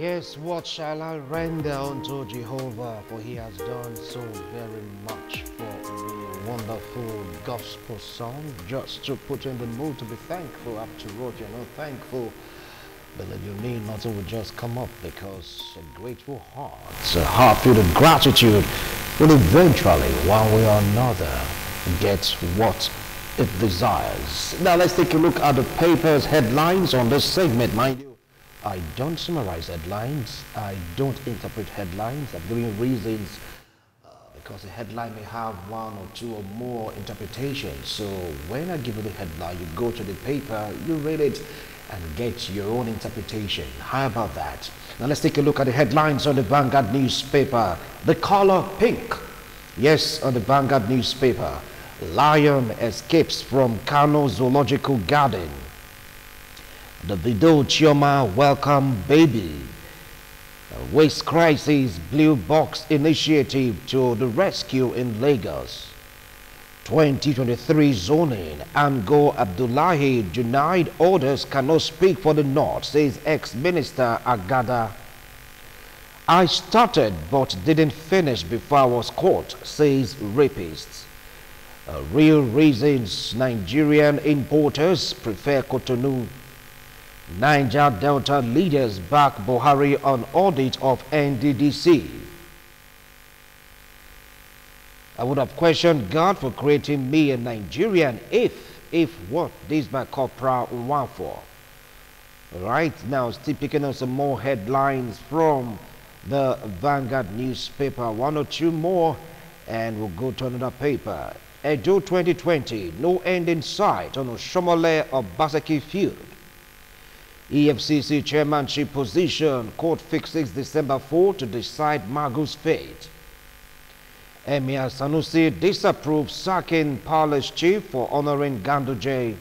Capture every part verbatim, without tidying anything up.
Yes, what shall I render unto Jehovah, for he has done so very much for me. A wonderful gospel song, just to put you in the mood to be thankful. After all, you're not thankful, believe you me, nothing will just come up, because a grateful heart, a heart filled with gratitude, will eventually, one way or another, get what it desires. Now let's take a look at the paper's headlines on this segment. Mind you, I don't summarize headlines, I don't interpret headlines. I'm giving reasons uh, because a headline may have one or two or more interpretations. So when I give you the headline, you go to the paper, you read it, and get your own interpretation. How about that? Now let's take a look at the headlines on the Vanguard newspaper. The color pink. Yes, on the Vanguard newspaper. Lion escapes from Kano Zoological Garden. The Vido Chioma welcome baby. A waste crisis blue box initiative to the rescue in Lagos. twenty twenty-three zoning. Ango Abdullahi denied orders cannot speak for the North, says ex-minister Agada. I started but didn't finish before I was caught, says rapist. Uh, real reasons Nigerian importers prefer Cotonou. Niger Delta leaders back Buhari on audit of N D D C. I would have questioned God for creating me a Nigerian if, if what? This by Corporal Nwafor. Right now, still picking up some more headlines from the Vanguard newspaper. One or two more, and we'll go to another paper. Edo twenty twenty, no end in sight on Oshomole of Basaki Field. E F C C chairmanship position, court fixes December fourth to decide Magu's fate. Emir Sanusi disapproves sacking palace chief for honoring Ganduje.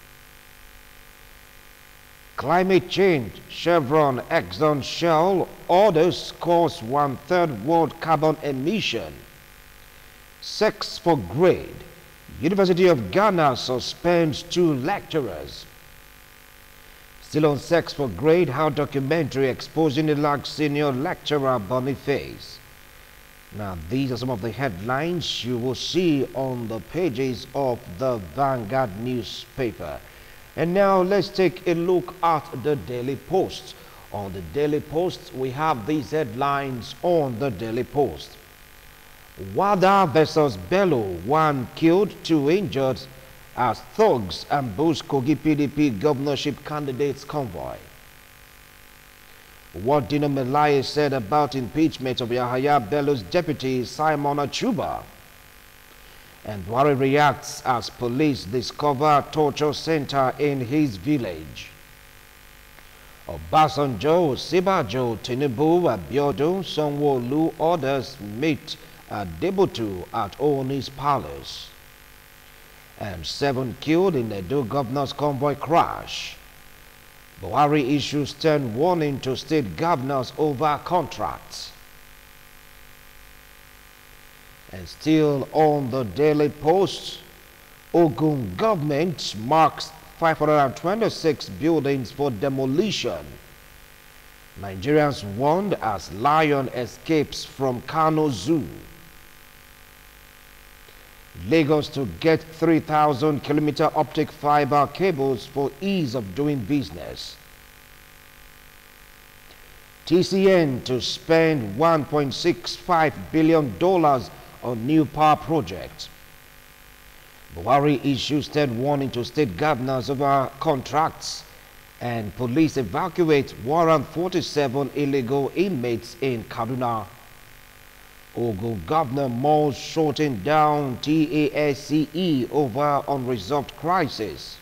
Climate change, Chevron, Exxon, Shell, orders cause one-third world carbon emission. Sex for grade, University of Ghana suspends two lecturers. Still on sex for grade, how documentary exposing the large senior lecturer Boniface. Now, these are some of the headlines you will see on the pages of the Vanguard newspaper. And now let's take a look at the Daily Post. On the Daily Post, we have these headlines on the Daily Post. Wada versus Bello, one killed, two injured as thugs ambush Kogi P D P governorship candidates convoy. What Dino Melaye said about impeachment of Yahaya Bello's deputy Simon Achuba. And Buhari reacts as police discover torture center in his village. Obasanjo, Sibajo, Tinubu, Abiodun, Sanwo-Olu orders meet at Debutu at Oni's palace. And seven killed in the Edo governor's convoy crash. Buhari issues stern warning to state governors over contracts. And still on the Daily Post, Ogun government marks five hundred twenty-six buildings for demolition. Nigerians warned as lion escapes from Kano Zoo. Lagos to get three thousand kilometer optic fiber cables for ease of doing business. T C N to spend one point six five billion dollars on new power projects. Buhari issues stern warning to state governors over contracts, and police evacuate one hundred forty-seven illegal inmates in Kaduna. Ogun governor Mo shutting down T A S C E over unresolved crisis.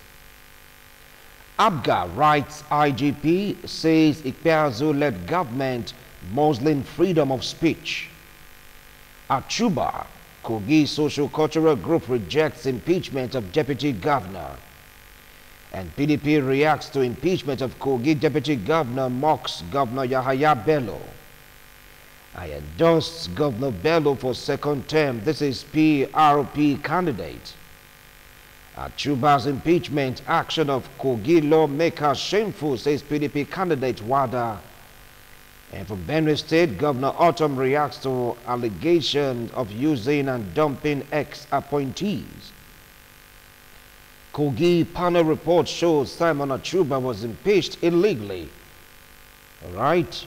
Abga writes I G P says Ikpeazu-led government Muslim freedom of speech. Achuba, Kogi social cultural group rejects impeachment of deputy governor. And P D P reacts to impeachment of Kogi deputy governor, mocks Governor Yahaya Bello. I endorsed Governor Bello for second term. This is P R P candidate. Achuba's impeachment action of Kogi lawmaker shameful, says P D P candidate Wada. And from Benue State, Governor Autumn reacts to allegations of using and dumping ex-appointees. Kogi panel report shows Simon Achuba was impeached illegally. All right.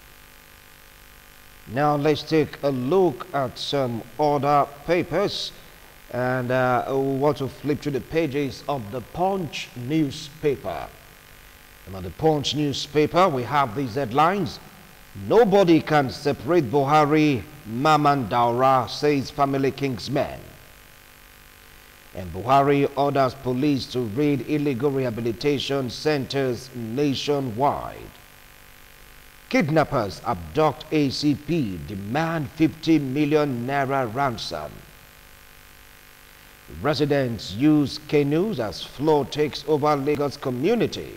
Now let's take a look at some other papers. And uh, we want to flip to the pages of the Punch newspaper. And on the Punch newspaper, we have these headlines. Nobody can separate Buhari, Maman Daura, says family kingsman. And Buhari orders police to raid illegal rehabilitation centers nationwide. Kidnappers abduct A C P, demand fifty million naira ransom. Residents use canoes as flood takes over Lagos community.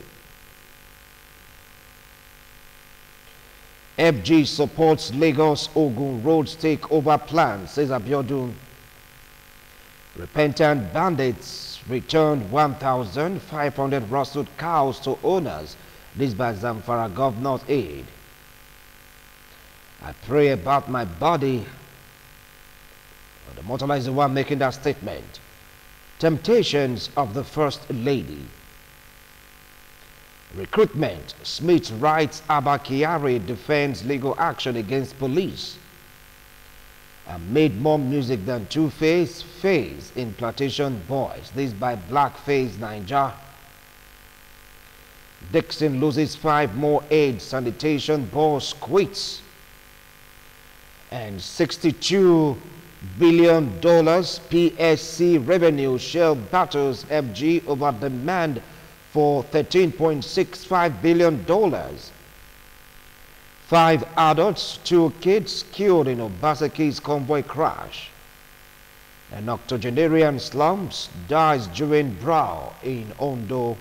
F G supports Lagos Ogun Roads takeover plan, says Abiodun. Repentant bandits returned one thousand five hundred rustled cows to owners. This by Zamfara governor's aid. I pray about my body. The Murtala is the one making that statement. Temptations of the First Lady. Recruitment. Smith writes Abba Kyari defends legal action against police. I made more music than Two-Face, Face in Plantation Boys. This by Blackface Ninja. Dixon loses five more aid sanitation boss quits. And sixty-two billion dollars P S C revenue shell battles F G over demand for thirteen point six five billion dollars. Five adults, two kids killed in Obaseki's convoy crash. An octogenarian slums dies during brawl in Ondo.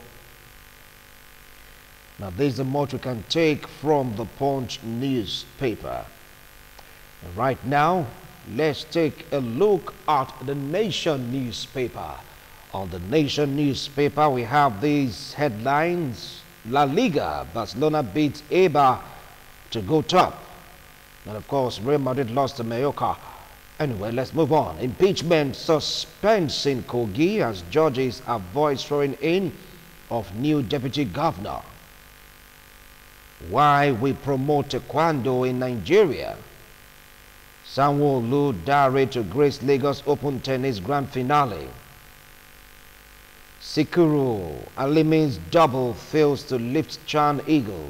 Now there's the much we can take from the Punch newspaper. Right now, let's take a look at the Nation newspaper. On the Nation newspaper, we have these headlines. La Liga, Barcelona beats Eibar to go top. And of course, Real Madrid lost to Mallorca. Anyway, let's move on. Impeachment suspense in Kogi as judges avoid swearing in of new deputy governor. Why we promote taekwondo in Nigeria. Sanwo-Olu Dare to grace Lagos Open Tennis Grand Finale. Sikuru Alimin's double fails to lift Chan Eagle.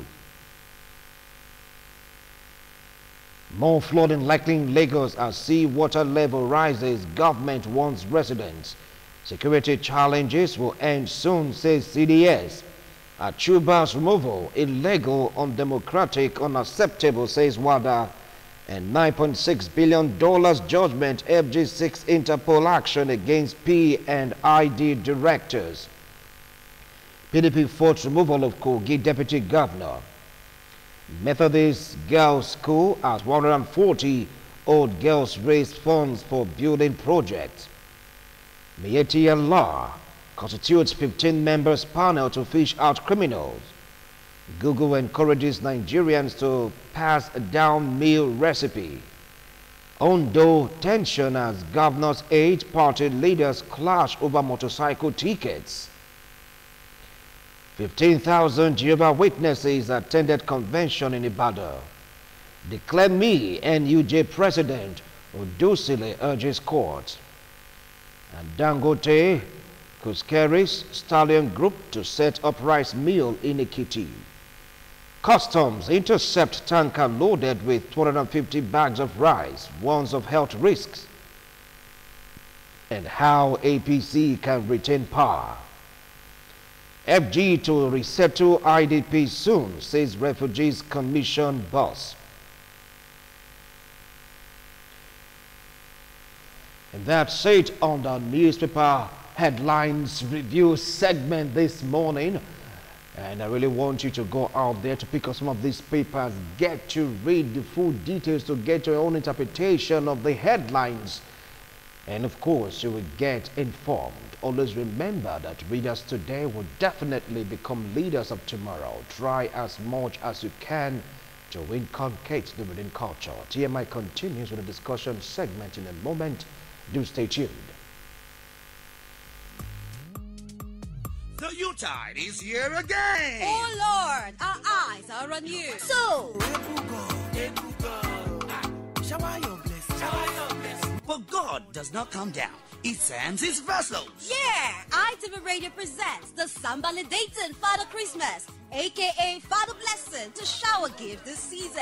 More flooding likely in Lagos as sea water level rises. Government warns residents. Security challenges will end soon, says C D S. Achuba's removal illegal, undemocratic, unacceptable, says WADA. And nine point six billion dollars judgment F G six Interpol action against P and I D directors. P D P fought removal of Kogi deputy governor. Methodist Girls School as one hundred forty old girls raised funds for building projects. Miyetti Allah constitutes fifteen members panel to fish out criminals. Google encourages Nigerians to pass down meal recipe. Ondo tension as governor's aid party leaders clash over motorcycle tickets. fifteen thousand Jehovah's Witnesses attended convention in Ibadan. Declare me N U J president, Odusile urges court. And Dangote Kuskeri's stallion group to set up rice mill in Ekiti. Customs intercept tanker loaded with two hundred fifty bags of rice, warns of health risks. And how A P C can retain power. F G to resettle I D P soon, says Refugees Commission boss. And that's it on the newspaper headlines review segment this morning. And I really want you to go out there to pick up some of these papers, get to read the full details, to get your own interpretation of the headlines. And of course, you will get informed. Always remember that readers today will definitely become leaders of tomorrow. Try as much as you can to inculcate the reading culture. T M I continues with a discussion segment in a moment. Do stay tuned. The Yuletide is here again! Oh Lord, our eyes are on you. So, shower your blessings. Shower your blessings. But God does not come down. He sends his vessels. Yeah! I T V Radio presents the Sambalidating Father Christmas, aka Father Blessing, to shower gift this season.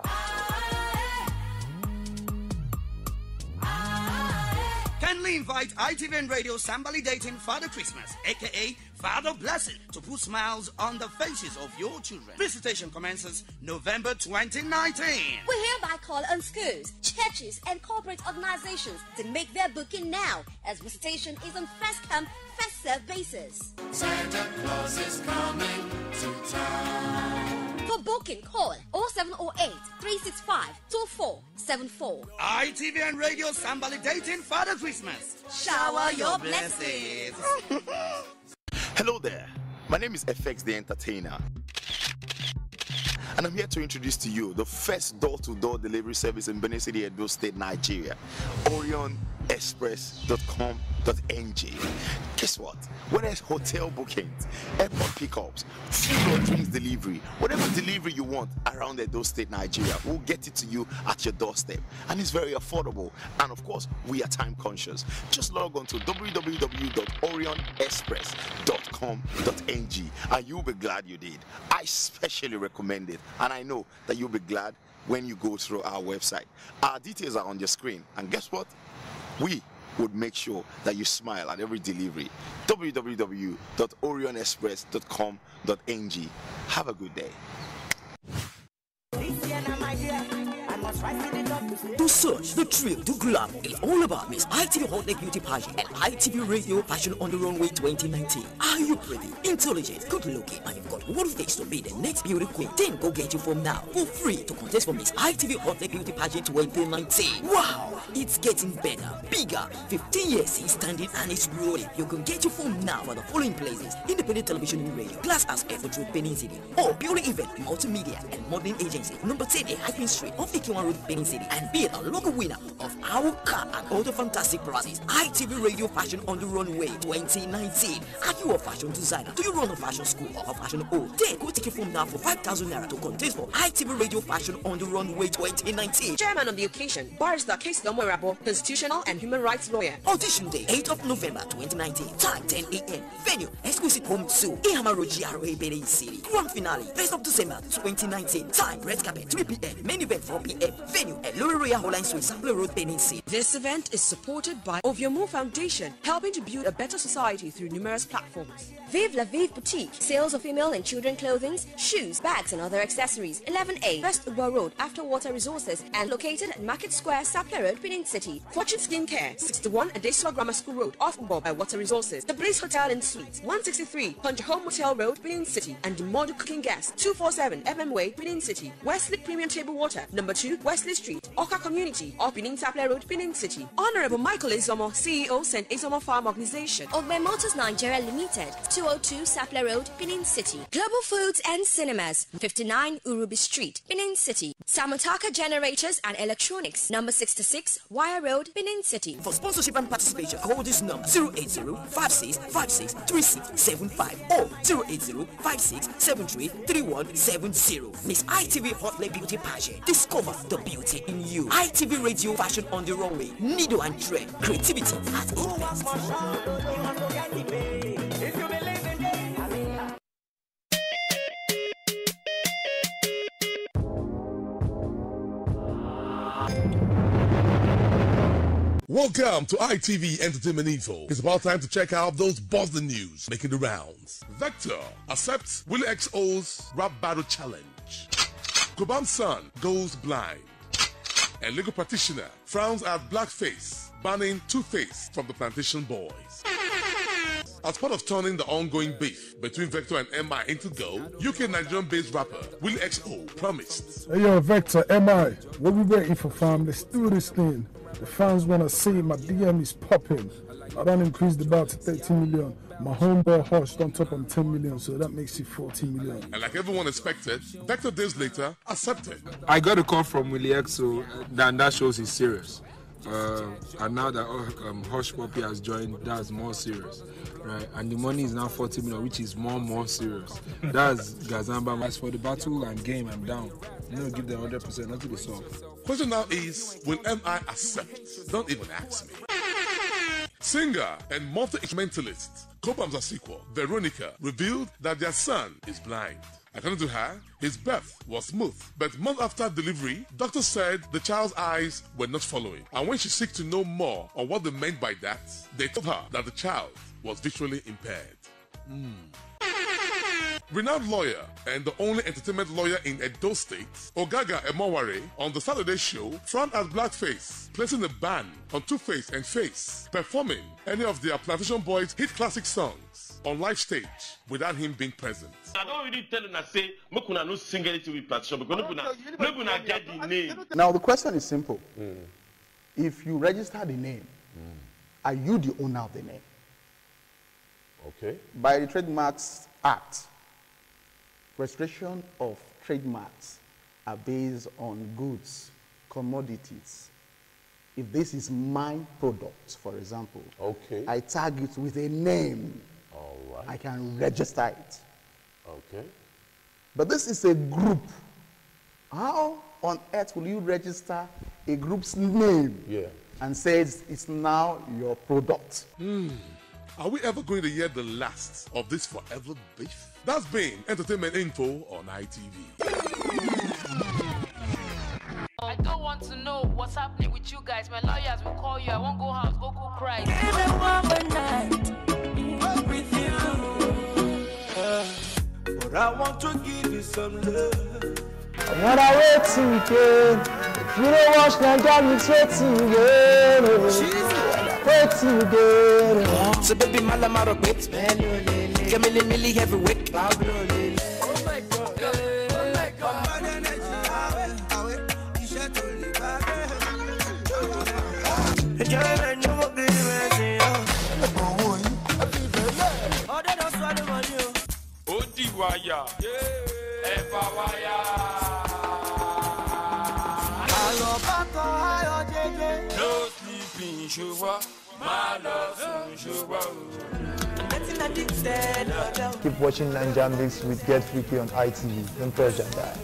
Kindly invite I T V Radio Sambalidating Father Christmas, aka Father Blessing, to put smiles on the faces of your children. Visitation commences November twenty nineteen. We hereby call on schools, churches, and corporate organizations to make their booking now, as visitation is on first come, first served basis. Santa Claus is coming to town. For booking, call oh seven oh eight, three six five, two four seven four. I T V and Radio Sambalidating Father Christmas. Shower your blessings. Hello there, my name is F X the Entertainer, and I'm here to introduce to you the first door-to-door delivery service in Benin City, Edo State, Nigeria, Orion Express dot com dot N G. Guess what? Whether it's hotel bookings, airport pickups, food or drinks delivery, whatever delivery you want around Edo State, Nigeria, we'll get it to you at your doorstep, and it's very affordable. And of course, we are time conscious. Just log on to w w w dot orion express dot com dot N G, and you'll be glad you did. I specially recommend it, and I know that you'll be glad when you go through our website. Our details are on your screen, and guess what? We would make sure that you smile at every delivery. w w w dot orion express dot com dot N G. Have a good day. To search, the thrill, to grab, it's all about Miss I T V Hot Neck Beauty Pageant and I T V Radio Fashion on the Runway twenty nineteen. Are you pretty, intelligent, good looking, and you've got what it takes to be the next beauty queen? Then go get your form now for free to contest for Miss I T V Hot Neck Beauty Pageant twenty nineteen. Wow, it's getting better, bigger. fifteen years is standing and it's rolling. You can get your form now for the following places: Independent Television and Radio, Glass as Effort Road, Benin City, or Building Event, Multimedia and Modeling Agency, number ten A Hyphen Street, off Ikiwan Road, Benin City, and be a local winner of our car and other fantastic prizes. I T V Radio Fashion on the Runway twenty nineteen. Are you a fashion designer? Do you run a fashion school or a fashion home? Then go take your form now for five thousand naira to contest for I T V Radio Fashion on the Runway twenty nineteen. Chairman on the occasion, Barrister Case Rabo, constitutional and human rights lawyer. Audition day, eighth of November twenty nineteen. Time ten A M. Venue, Exclusive Home two, Ihama Road, G R A, Benin City. Grand finale, first of December twenty nineteen. Time, red carpet, three P M. Main event, four P M. Venue, at Lower Royal Holland Suite, Sample Road, Benin City. This event is supported by Oviomu Foundation, helping to build a better society through numerous platforms. Vive La Vive Boutique, sales of female and children clothing, shoes, bags and other accessories. eleven A, West Uba Road, After Water Resources, and located at Market Square, Sapler Road, Benin City. Fortune Skincare, sixty-one Adesua Grammar School Road, off Uba by Water Resources. The Bliss Hotel and Suites, one sixty-three Punch Home Motel Road, Benin City. And the Model Cooking Gas, two forty-seven M M Way, Benin City. Wesley Premium Table Water, number two, Wesley Street, Oka Community, off Benin Sapler Road, Benin City. Honorable Michael Izomo, C E O, Saint Izomo Farm Organization. Ogbe Motors Nigeria Limited, two oh two Sapler Road, Benin City. Global Foods and Cinemas, fifty-nine Urubi Street, Benin City. Samotaka Generators and Electronics, number sixty-six Wire Road, Benin City. For sponsorship and participation, call this number zero eight zero, five six five six, three six seven five or zero eight zero, five six seven three, three one seven zero. Miss I T V Hot Neck Beauty Pageant. Discover the beauty in you. I T V Radio Fashion on the Runway. Needle and thread. Creativity at its best. Welcome to I T V Entertainment Info. It's about time to check out those buzzing news making the rounds. Vector accepts Willie X O's rap battle challenge. Kuban's son goes blind. And legal practitioner frowns at blackface, banning Two-Face from the Plantation Boys. As part of turning the ongoing beef between Vector and M I into gold, U K Nigerian-based rapper Willie X O promised. Hey yo, Vector, M I, what we waiting for, fam? Let's do this thing. The fans wanna see my D M is popping. I don't increase the bar to thirty million. My homeboy Hush on top of ten million, so that makes it forty million. And like everyone expected, Vector days later accepted. I got a call from Willie X, so then that shows he's serious. Uh, and now that um, Hush Puppy has joined, that's more serious, right? And the money is now forty million, which is more more serious. That's Gazamba. As for the battle and game, I'm down. You know, give them one hundred percent, not to the solve. Question now is, will M I accept? Don't even ask me. Singer and multi-instrumentalist Cobham Zasiko, Veronica, revealed that their son is blind. According to her, his birth was smooth, but months after delivery, doctors said the child's eyes were not following. And when she sought to know more on what they meant by that, they told her that the child was visually impaired. Mm. Renowned lawyer and the only entertainment lawyer in Edo State, Ogaga Emoware, on the Saturday show, front as blackface, placing a ban on Two-Face and Face performing any of their Plantation Boys' hit classic songs on live stage without him being present. I don't really tell them, I say, Mokuna no sing anything with Plantation because Mokuna get the name. Now the question is simple. Mm. If you register the name, mm. are you the owner of the name? Okay. By the Trademarks Act, registration of trademarks are based on goods, commodities. If this is my product, for example, okay, I tag it with a name, all right, I can register it. Okay. But this is a group. How on earth will you register a group's name yeah. and say it's now your product? Hmm. Are we ever going to hear the last of this forever beef? That's been Entertainment Info on I T V. I don't want to know what's happening with you guys. My lawyers will call you. I won't go house, go cook rice. With you. Uh, but I want to give you some love. Another waiting again. If you don't watch Nigeria, it's waiting again. Waiting again. So baby, malamaro quit. Get me milli heavyweight. Oh my God. Oh my God. Odi waya, Eva waya. No sleeping, Shuba. Keep watching Ninja Mix with Get Freaky on I T V. Don't touch that.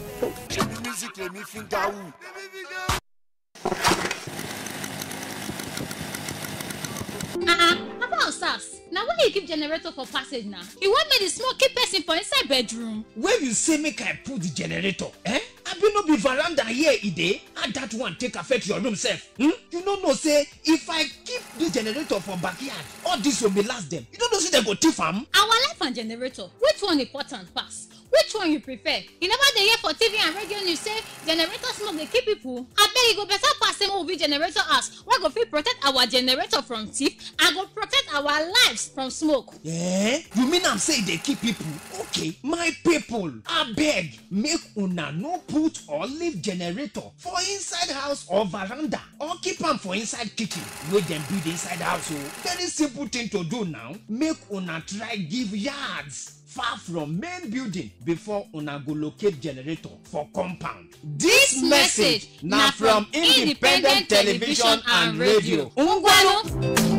Now why you keep generator for passage now? You want me to smoke keep person for inside bedroom? When you say make I put the generator, eh? I be no be veranda here ide, and that one take affect your room self. Hmm? You don't know say if I keep the generator for backyard, all this will be last them. You don't know say they go thief am. Our life and generator, which one important pass? Which one you prefer? You never dey hear for T V and radio news say generator smoke dey kill people. Abeg you go better pass say we be generator house. We go fit protect our generator from thief and go protect our lives from smoke. Yeah, you mean I'm saying they kill people? Okay, my people, abeg make una no put or leave generator for inside house or veranda or keep am for inside kitchen wey dem build inside house. So very simple thing to do now. Make una try give yards far from main building before una go locate generator for compound. This message na from Independent Television and Radio. Ungwano.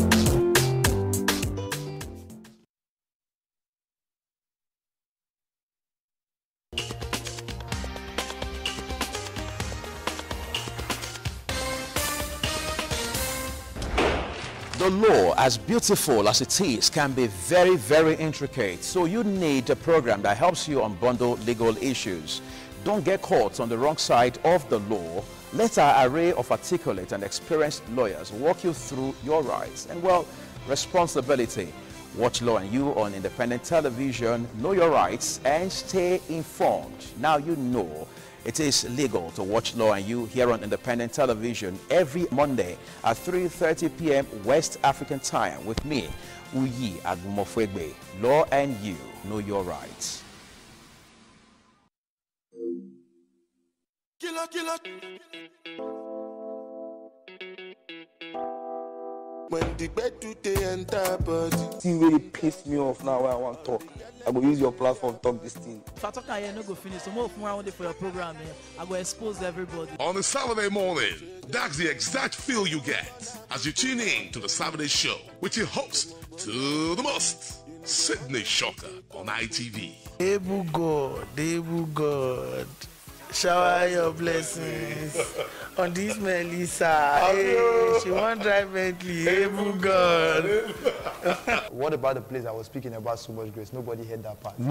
The law, as beautiful as it is, can be very, very intricate. So you need a program that helps you unbundle legal issues. Don't get caught on the wrong side of the law. Let our array of articulate and experienced lawyers walk you through your rights and, well, responsibility. Watch Law and You on Independent Television. Know your rights and stay informed. Now you know. It is legal to watch Law and You here on Independent Television every Monday at three thirty p m West African time with me, Uyi Agumofwegbe. Law and You, know your rights. Killer, killer. when the bed do the enter body. Thing really pissed me off now where I want to talk. I go use your platform to talk this thing. If I talk here, no go finish. So more of more for your program, eh? I go expose everybody. On a Saturday morning, that's the exact feel you get as you tune in to the Saturday show with your host to the most, Sydney Shocker on I T V. Able God, able God, shower your blessings on this Melissa. Hey, she won't drive Bentley. Able God. What about the place I was speaking about so much grace? Nobody heard that part.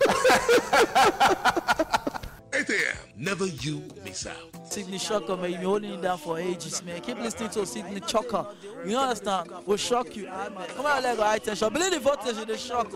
eight a m Never you miss out. Sydney Shocker, man, you've been holding it down for ages, man. Keep listening to Sydney Shocker. You understand? We'll shock you. Come on, let go high tension. Believe the voltage in the shock.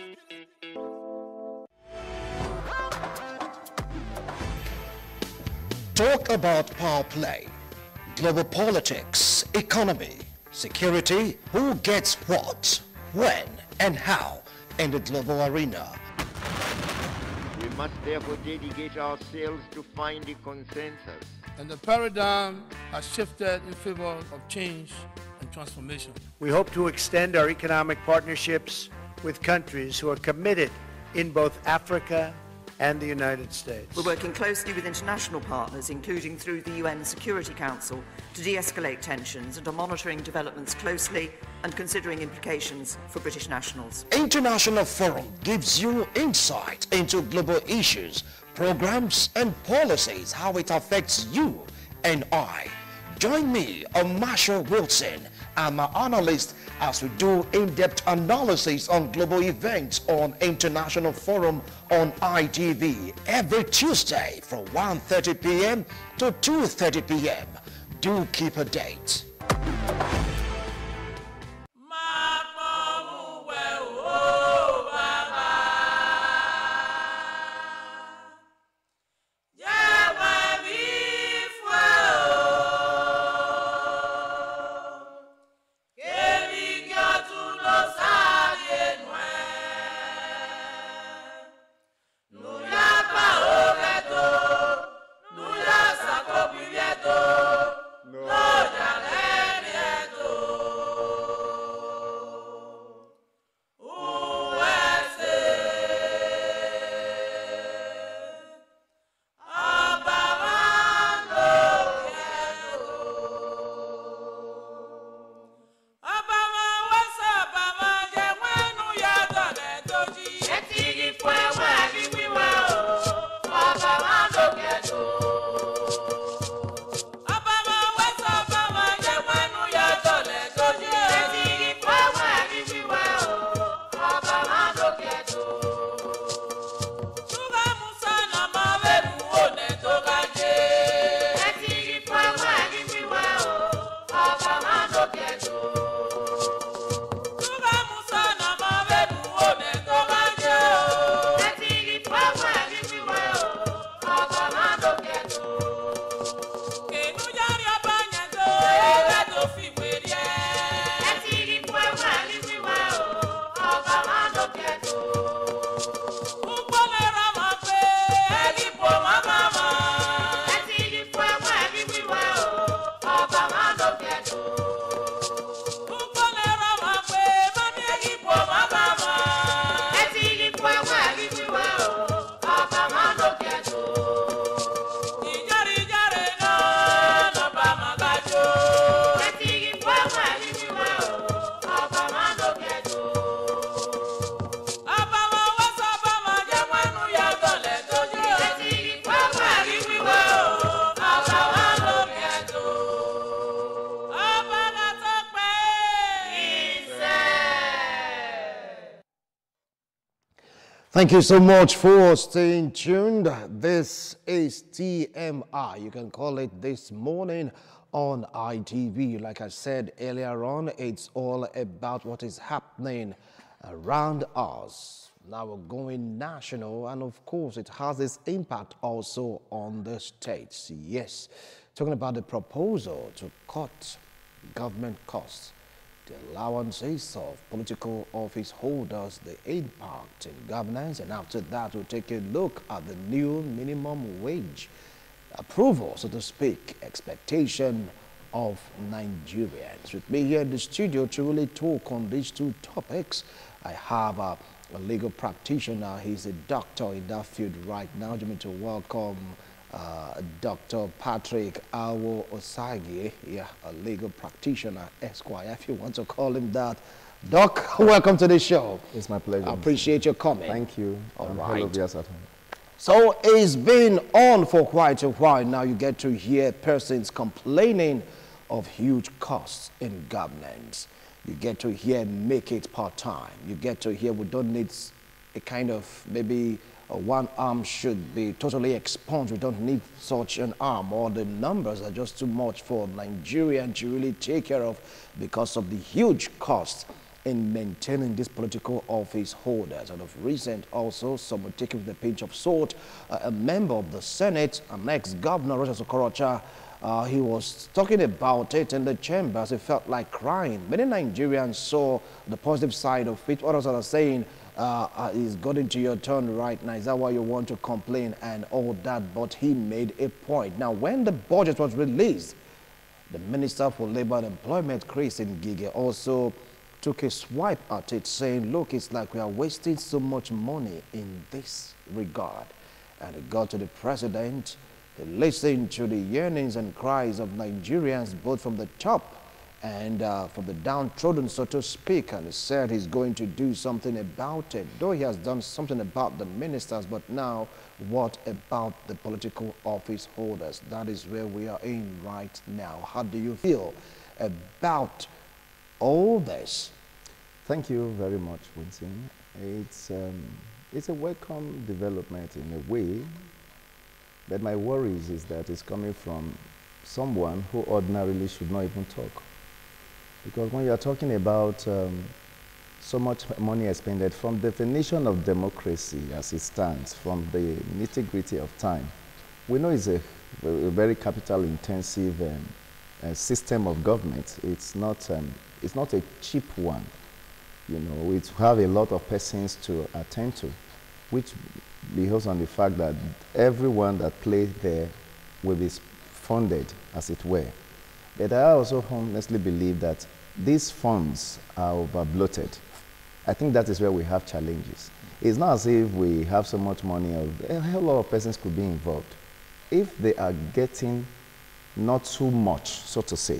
Talk about power play, global politics, economy, security, who gets what, when, and how in the global arena. We must therefore dedicate ourselves to finding consensus. And the paradigm has shifted in favor of change and transformation. We hope to extend our economic partnerships with countries who are committed in both Africa and the United States. We're working closely with international partners, including through the U N Security Council, to de-escalate tensions and are monitoring developments closely and considering implications for British nationals. International Forum gives you insight into global issues, programs and policies, how it affects you and I. Join me, Marshall Wilson, and my analyst as we do in-depth analysis on global events on International Forum on I T V every Tuesday from one thirty p m to two thirty p m Do keep a date. Thank you so much for staying tuned. This is T M I. You can call it This Morning on I T V. Like I said earlier on, it's all about what is happening around us. Now we're going national, and of course it has its impact also on the states. Yes, talking about the proposal to cut government costs, the allowances of political office holders, the impact in governance, and after that we'll take a look at the new minimum wage approval, so to speak, expectation of Nigerians. With me here in the studio to really talk on these two topics, I have a, a legal practitioner. He's a doctor in that field right now. You mean to welcome uh, Doctor Patrick Awo Osagi, yeah, a legal practitioner, Esquire, if you want to call him that. Doc, welcome to the show. It's my pleasure. I appreciate your comment. Thank you. All um, right. Hello, viewers at home. So it's been on for quite a while now. You get to hear persons complaining of huge costs in governance. You get to hear make it part-time. You get to hear we don't need a kind of maybe a one arm should be totally expunged. We don't need such an arm, or the numbers are just too much for Nigeria to really take care of because of the huge costs in maintaining these political office holders. And of recent also, some will take it with a pinch of salt. Uh, a member of the Senate, an ex-governor, Roger Okorocha, uh, he was talking about it in the chambers. He felt like crying. Many Nigerians saw the positive side of it. Others are saying, uh, uh, it's got into your turn right now. Is that why you want to complain and all that? But he made a point. Now, when the budget was released, the Minister for Labor and Employment, Chris Ngige, also took a swipe at it, saying, look, it's like we are wasting so much money in this regard. And it got to the president. He listened to the yearnings and cries of Nigerians, both from the top and uh, from the downtrodden, so to speak, and he said he's going to do something about it. Though he has done something about the ministers, but now what about the political office holders? That is where we are in right now. How do you feel about all this? Thank you very much, Winston. It's, um, it's a welcome development in a way, but my worries is that it's coming from someone who ordinarily should not even talk. Because when you are talking about um, so much money expended, from definition of democracy as it stands, from the nitty-gritty of time, we know it's a, a very capital-intensive um, uh, system of government. It's not, um, it's not a cheap one. You know, it have a lot of persons to attend to, which behoves on the fact that everyone that plays there will be funded, as it were. But I also honestly believe that these funds are over-bloated. I think that is where we have challenges. It's not as if we have so much money, of, a whole lot of persons could be involved. If they are getting not too much, so to say,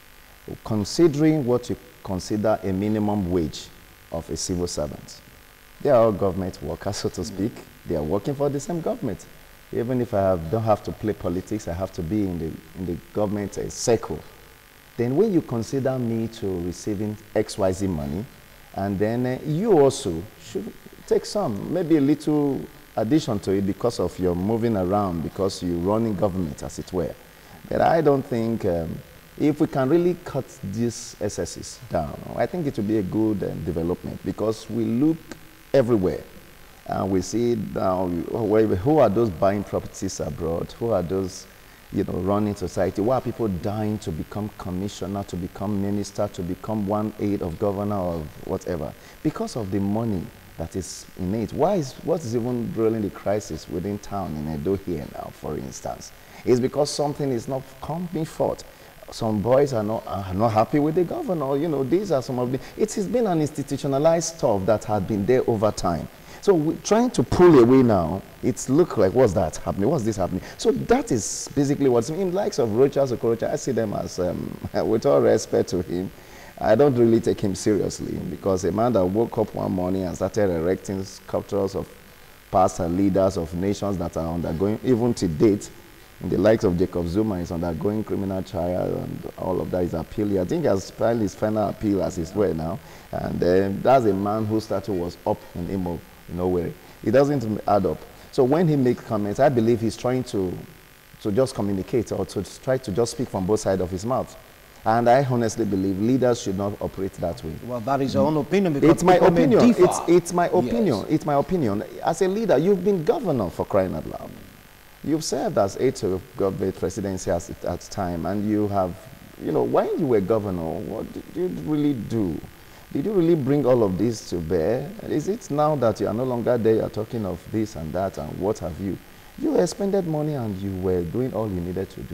considering what you consider a minimum wage of a civil servant. They are all government workers, so to speak. They are working for the same government. Even if I have, don't have to play politics, I have to be in the, in the government uh, circle. Then when you consider me to receiving X Y Z money, and then uh, you also should take some, maybe a little addition to it because of your moving around, because you're running government, as it were. But I don't think, um, if we can really cut these excesses down, I think it will be a good uh, development, because we look everywhere and we see now who are those buying properties abroad, who are those, you know, running society, why are people dying to become commissioner, to become minister, to become one aide of governor or whatever, because of the money that is in it. Why is, what is even rolling the crisis within town in Edo here now, for instance? It's because something is not coming forth. Some boys are not, are not happy with the governor. You know, these are some of the, it has been an institutionalized stuff that had been there over time. So we're trying to pull away now. It's look like, what's that happening? What's this happening? So that is basically what's in the likes of Roger Okorocha. I see them as, um, with all respect to him, I don't really take him seriously, because a man that woke up one morning and started erecting sculptures of past and leaders of nations that are undergoing, even to date, in the likes of Jacob Zuma is undergoing criminal trial, and all of that is appealing. I think he has filed his final appeal as his way now. And uh, that's a man whose statue was up in Imo, in nowhere. It doesn't add up. So when he makes comments, I believe he's trying to, to just communicate, or to try to just speak from both sides of his mouth. And I honestly believe leaders should not operate that way. Well, that is your own opinion. Because it's my opinion. It's, it's my opinion. Yes. It's my opinion. As a leader, you've been governor, for crying out loud. You've served as aide to government presidency at at time, and you have, you know, when you were governor, what did you really do? Did you really bring all of this to bear? Is it now that you are no longer there, you are talking of this and that and what have you? You expended money and you were doing all you needed to do.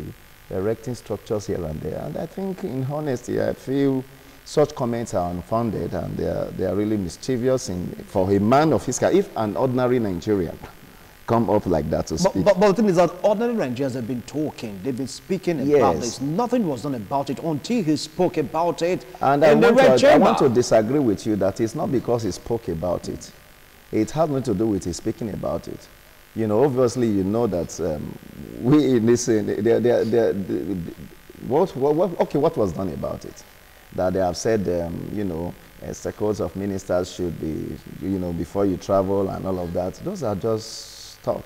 erecting structures here and there. And I think, in honesty, I feel such comments are unfounded and they are, they are really mischievous in, for a man of his character. If an ordinary Nigerian come up like that to but, speak. But, but the thing is that ordinary Nigerians have been talking, they've been speaking Yes. about this. Nothing was done about it until he spoke about it And in I the want, red to, I chamber. want to disagree with you that it's not because he spoke about it. It has nothing to do with his speaking about it. You know, obviously, you know that um, we in this, uh, they're, they're, they're, they're, what, what, okay, what was done about it? That they have said, um, you know, uh, circles of ministers should be, you know, before you travel and all of that. Those are just talk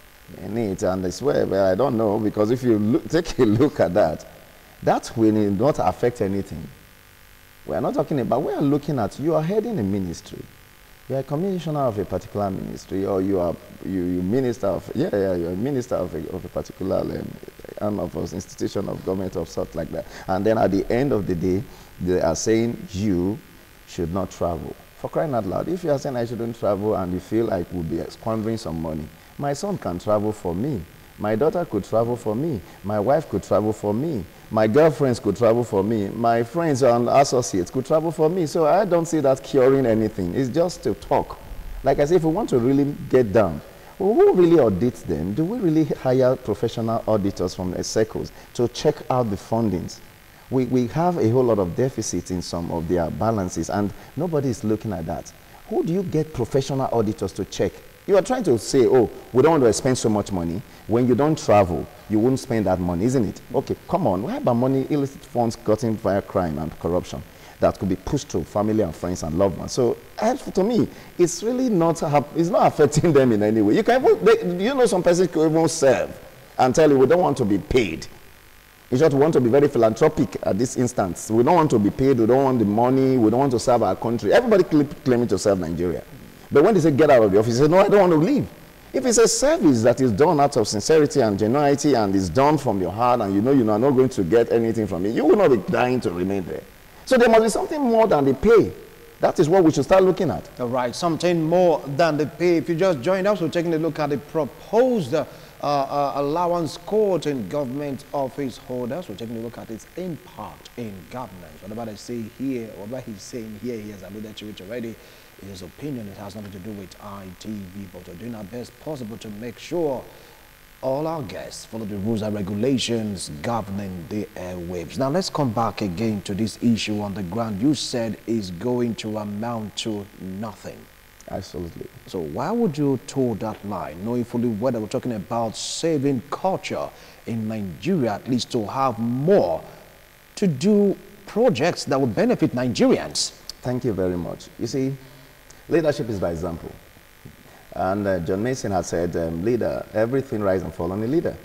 in it, and I swear, but I don't know, because if you look, take a look at that, that will not affect anything. We are not talking about, we are looking at, you are heading a ministry. You are a commissioner of a particular ministry, or you are you, you minister of, yeah, yeah, you're a minister of a, of a particular um, arm of an institution of government of sort like that. And then at the end of the day, they are saying you should not travel. For crying out loud, if you are saying I shouldn't travel and you feel like we'll be squandering some money, my son can travel for me. My daughter could travel for me. My wife could travel for me. My girlfriends could travel for me. My friends and associates could travel for me. So I don't see that curing anything. It's just to talk. Like I say, if we want to really get down, well, who really audits them? Do we really hire professional auditors from the circles to check out the fundings? We, we have a whole lot of deficits in some of their balances, and nobody is looking at that. Who do you get professional auditors to check? You are trying to say, oh, we don't want to spend so much money. When you don't travel, you won't spend that money, isn't it? Okay, come on. Why about money, illicit funds gotten via crime and corruption that could be pushed to family and friends and loved ones? So, to me, it's really not, it's not affecting them in any way. You can, they, you know, some persons could even serve and tell you, we don't want to be paid. In short, we want to be very philanthropic at this instance. We don't want to be paid. We don't want the money. We don't want to serve our country. Everybody claiming to serve Nigeria. But when they say get out of the office, they say, no, I don't want to leave. If it's a service that is done out of sincerity and genuinity and is done from your heart and you know you are not going to get anything from it, you will not be dying to remain there. So there must be something more than the pay. That is what we should start looking at. All right, something more than the pay. If you just joined us, we're taking a look at the proposed uh, uh, allowance code in government office holders. We're taking a look at its impact in governance. Whatever they say here, whatever he's saying here, he has alluded to it already. In his opinion, it has nothing to do with I T V, but we're doing our best possible to make sure all our guests follow the rules and regulations governing the airwaves. Now, let's come back again to this issue on the ground. You said is going to amount to nothing. Absolutely. So why would you toe that line, knowing fully whether we're talking about saving culture in Nigeria, at least to have more to do projects that would benefit Nigerians? Thank you very much. You see, leadership is by example. And uh, John Mason has said, um, leader, everything rise and fall on a leader.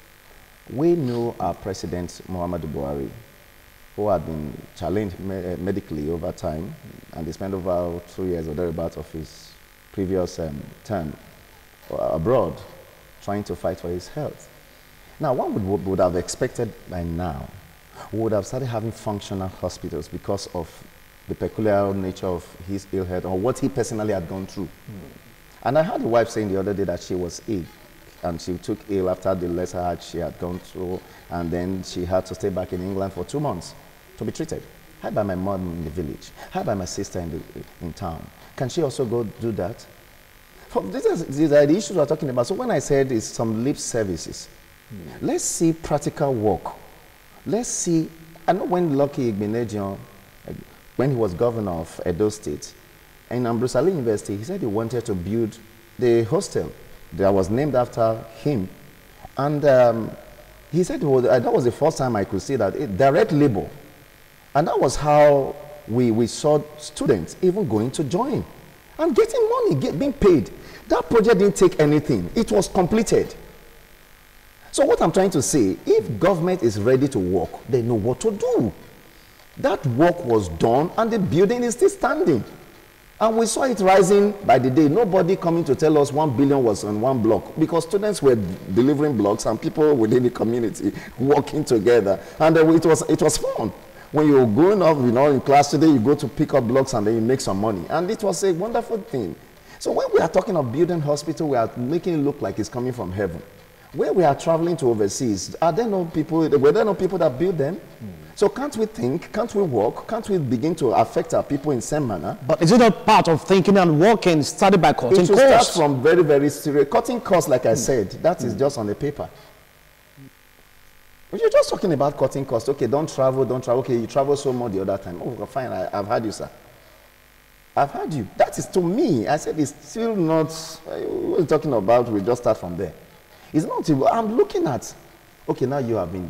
We know our president, Muhammadu Buhari, who had been challenged me uh, medically over time, and he spent over two years or thereabouts of his previous um, term abroad, trying to fight for his health. Now, one would, would have expected by now, we would have started having functional hospitals because of the peculiar nature of his ill health or what he personally had gone through. Mm. And I heard a wife saying the other day that she was ill and she took ill after the lesser heart she had gone through, and then she had to stay back in England for two months to be treated. How by my mom in the village? How by my sister in, the, in town? Can she also go do that? For, these, are, these are the issues we're talking about. So when I said it's some lip services, mm. let's see practical work. Let's see, I know when Lucky Igbenedion, when he was governor of Edo State, in Ambrose Ali University, he said he wanted to build the hostel that was named after him. And um, he said it was, uh, that was the first time I could see that it, direct labor. And that was how we, we saw students even going to join and getting money, get, being paid. That project didn't take anything. It was completed. So what I'm trying to say, if government is ready to work, they know what to do. That work was done and the building is still standing. And we saw it rising by the day. Nobody coming to tell us one billion was on one block, because students were delivering blocks and people within the community working together. And uh, it was it was fun. When you're growing up, you know, in class today, you go to pick up blocks and then you make some money. And it was a wonderful thing. So when we are talking of building hospital, we are making it look like it's coming from heaven. Where we are traveling to overseas, are there no people, were there no people that build them? Mm. So can't we think, can't we work, can't we begin to affect our people in the same manner? But is it not part of thinking and working started by cutting costs? It should start from very, very serious. Cutting costs, like I mm. said, that mm. is just on the paper. But you're just talking about cutting costs. Okay, don't travel, don't travel. Okay, you travel so much the other time. Oh, fine, I, I've heard you, sir. I've heard you. That is to me, I said it's still not, uh, what are you talking about? We'll just start from there. It's not, I'm looking at, okay, now you have been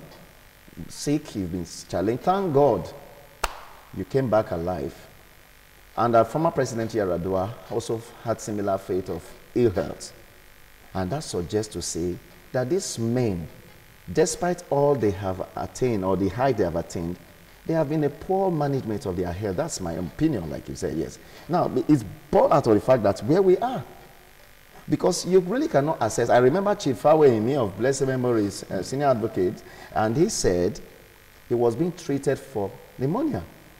sick, you've been challenged. Thank God you came back alive. And our former President Yar'Adua also had similar fate of ill health. And that suggests to say that these men, despite all they have attained or the height they have attained, they have been a poor management of their health. That's my opinion, like you said, yes. Now, it's born out of the fact that where we are, because you really cannot assess. I remember Chief Fawemi of blessed memories, uh, senior advocate, and he said he was being treated for pneumonia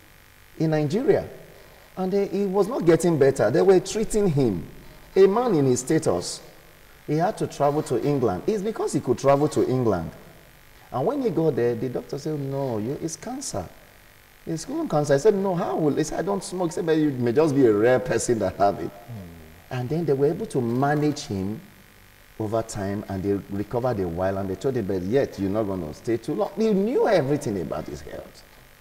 in Nigeria. And they, he was not getting better. They were treating him. A man in his status, he had to travel to England. It's because he could travel to England. And when he got there, the doctor said, no, you, it's cancer. It's colon cancer. I said, no, how will? He said, I don't smoke. He said, but you may just be a rare person that have it. Mm. And then they were able to manage him over time, and they recovered a while, and they told him, but yet you're not going to stay too long. They knew everything about his health.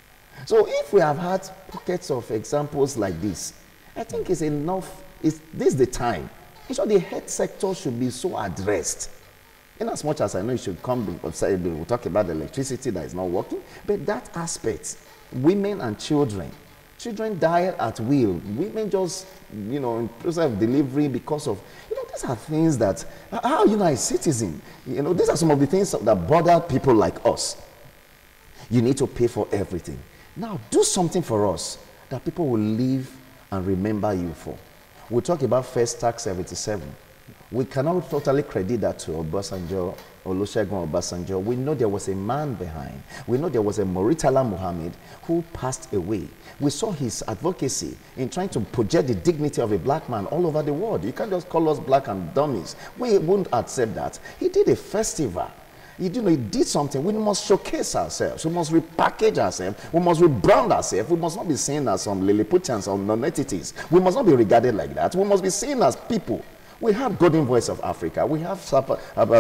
So if we have had pockets of examples like this, I think it's enough. It's, this is the time. So the health sector should be so addressed. In as much as I know it should come, we'll talk about the electricity that is not working, but that aspect, women and children, children die at will. Women just, you know, in process of delivery because of, you know, these are things that, how you know, a citizen, you know, these are some of the things that bother people like us. You need to pay for everything. Now, do something for us that people will live and remember you for. We'll talk about First Tax seventy-seven. We cannot totally credit that to Obasanjo, Olusegun Obasanjo. We know there was a man behind. We know there was a Muritala Muhammad who passed away. We saw his advocacy in trying to project the dignity of a black man all over the world. You can't just call us black and dummies. We won't accept that. He did a festival. He, you know, he did something. We must showcase ourselves. We must repackage ourselves. We must rebrand ourselves. We must not be seen as some Lilliputians or non-entities. We must not be regarded like that. We must be seen as people. We have Golden Voice of Africa. We have Tawa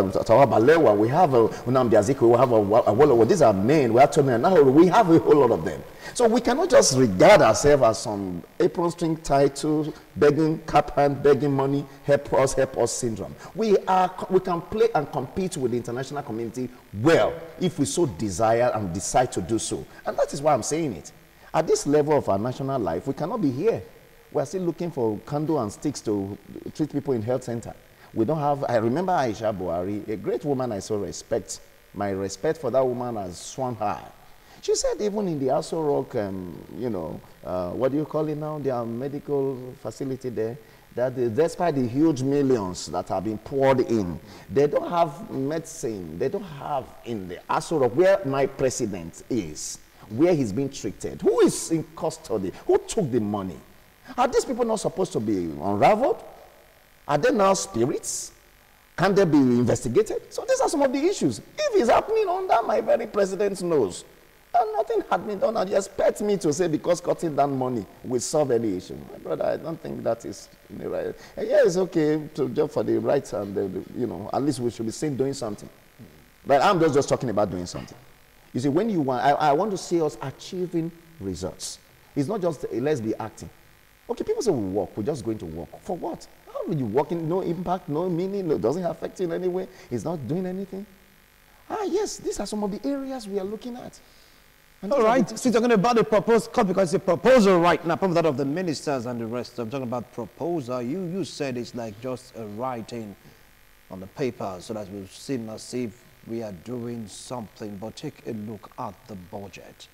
Balewa. We have Nnamdi Azikiwe. We have Awolowo. These are men. We have Tony Nahoro. We have a whole lot of them. So we cannot just regard ourselves as some apron string title, begging cap hand, begging money, help us, help us syndrome. We are. We can play and compete with the international community well if we so desire and decide to do so. And that is why I'm saying it. At this level of our national life, we cannot be here. We are still looking for candle and sticks to treat people in health center. We don't have, I remember Aisha Buhari, a great woman I so respect. My respect for that woman has sworn high. She said even in the Aso Rock, um, you know, uh, what do you call it now, their medical facility there, that they, despite the huge millions that have been poured in, they don't have medicine, they don't have in the Aso Rock where my president is, where he's being treated. Who is in custody? Who took the money? Are these people not supposed to be unraveled? Are they now spirits? Can they be investigated? So these are some of the issues. If it's happening under my very president's nose, and nothing had been done, and you expect me to say because cutting down money will solve any issue. My brother, I don't think that is the right. And yeah, it's okay to job for the rights and the, the, you know, at least we should be seen doing something. But I'm just, just talking about doing something. You see, when you want, I, I want to see us achieving results. It's not just uh, let's be acting. Okay, people say we work, we're just going to work. For what? How are you working? No impact, no meaning, no, doesn't affect you in any way. It's not doing anything. Ah, yes, these are some of the areas we are looking at. And all right, since so talking about the proposed cut, because it's a proposal right now, probably that of the ministers and the rest. I'm talking about proposal. You, you said it's like just a writing on the paper so that we'll seem as if we are doing something. But take a look at the budget.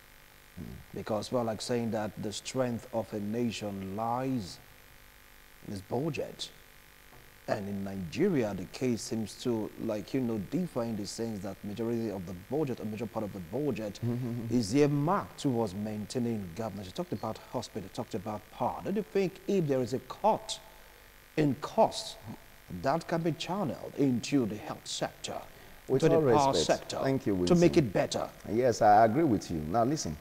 Because we're like saying that the strength of a nation lies in its budget. And in Nigeria, the case seems to, like, you know, differ in the sense that majority of the budget, a major part of the budget, mm-hmm. is earmarked towards maintaining governance. You talked about hospital, you talked about power. Don't you think if there is a cut in costs, that can be channeled into the health sector? With to the all power respect, sector thank you, to Wilson. make it better? Yes, I agree with you. Now listen,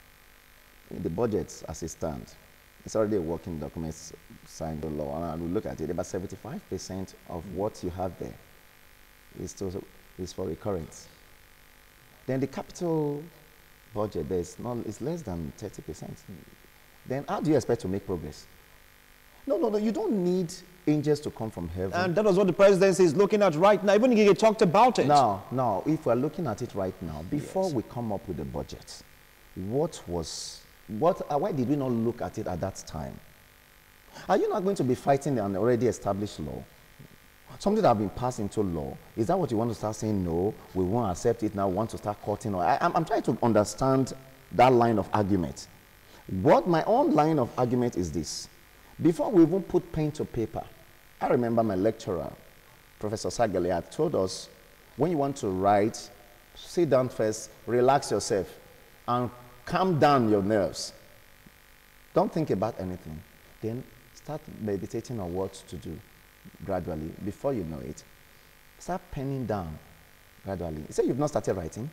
in the budget as it stands, it's already a working document signed by law, and we look at it, about seventy-five percent of what you have there is, to, is for recurrence. Then the capital budget, there's not, it's less than thirty percent. Then how do you expect to make progress? No, no, no, you don't need angels to come from heaven. And that was what the presidency is looking at right now. Even he talked about it. Now, now, if we're looking at it right now, before yes. we come up with the budget, what was, what, uh, why did we not look at it at that time? Are you not going to be fighting an already established law? Something that has been passed into law. Is that what you want to start saying? No, we won't accept it now, we want to start cutting? Or I, I'm, I'm trying to understand that line of argument. What my own line of argument is this. Before we even put pen to paper, I remember my lecturer, Professor Sagale, had told us, when you want to write, sit down first, relax yourself, and calm down your nerves. Don't think about anything. Then start meditating on what to do gradually. Before you know it, start penning down gradually. You say you've not started writing,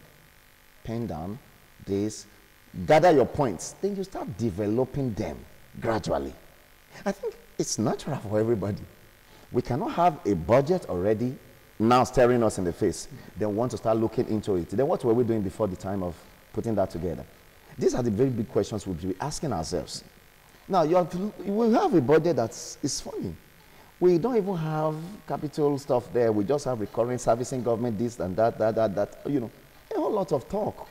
pen down this, gather your points, then you start developing them gradually. I think it's natural for everybody. We cannot have a budget already now staring us in the face, then want to start looking into it. Then what were we doing before the time of putting that together? These are the very big questions we'll be asking ourselves. Now, you have, we have a budget that's is funny. We don't even have capital stuff there. We just have recurring servicing government, this and that, that, that, that, you know, a whole lot of talk.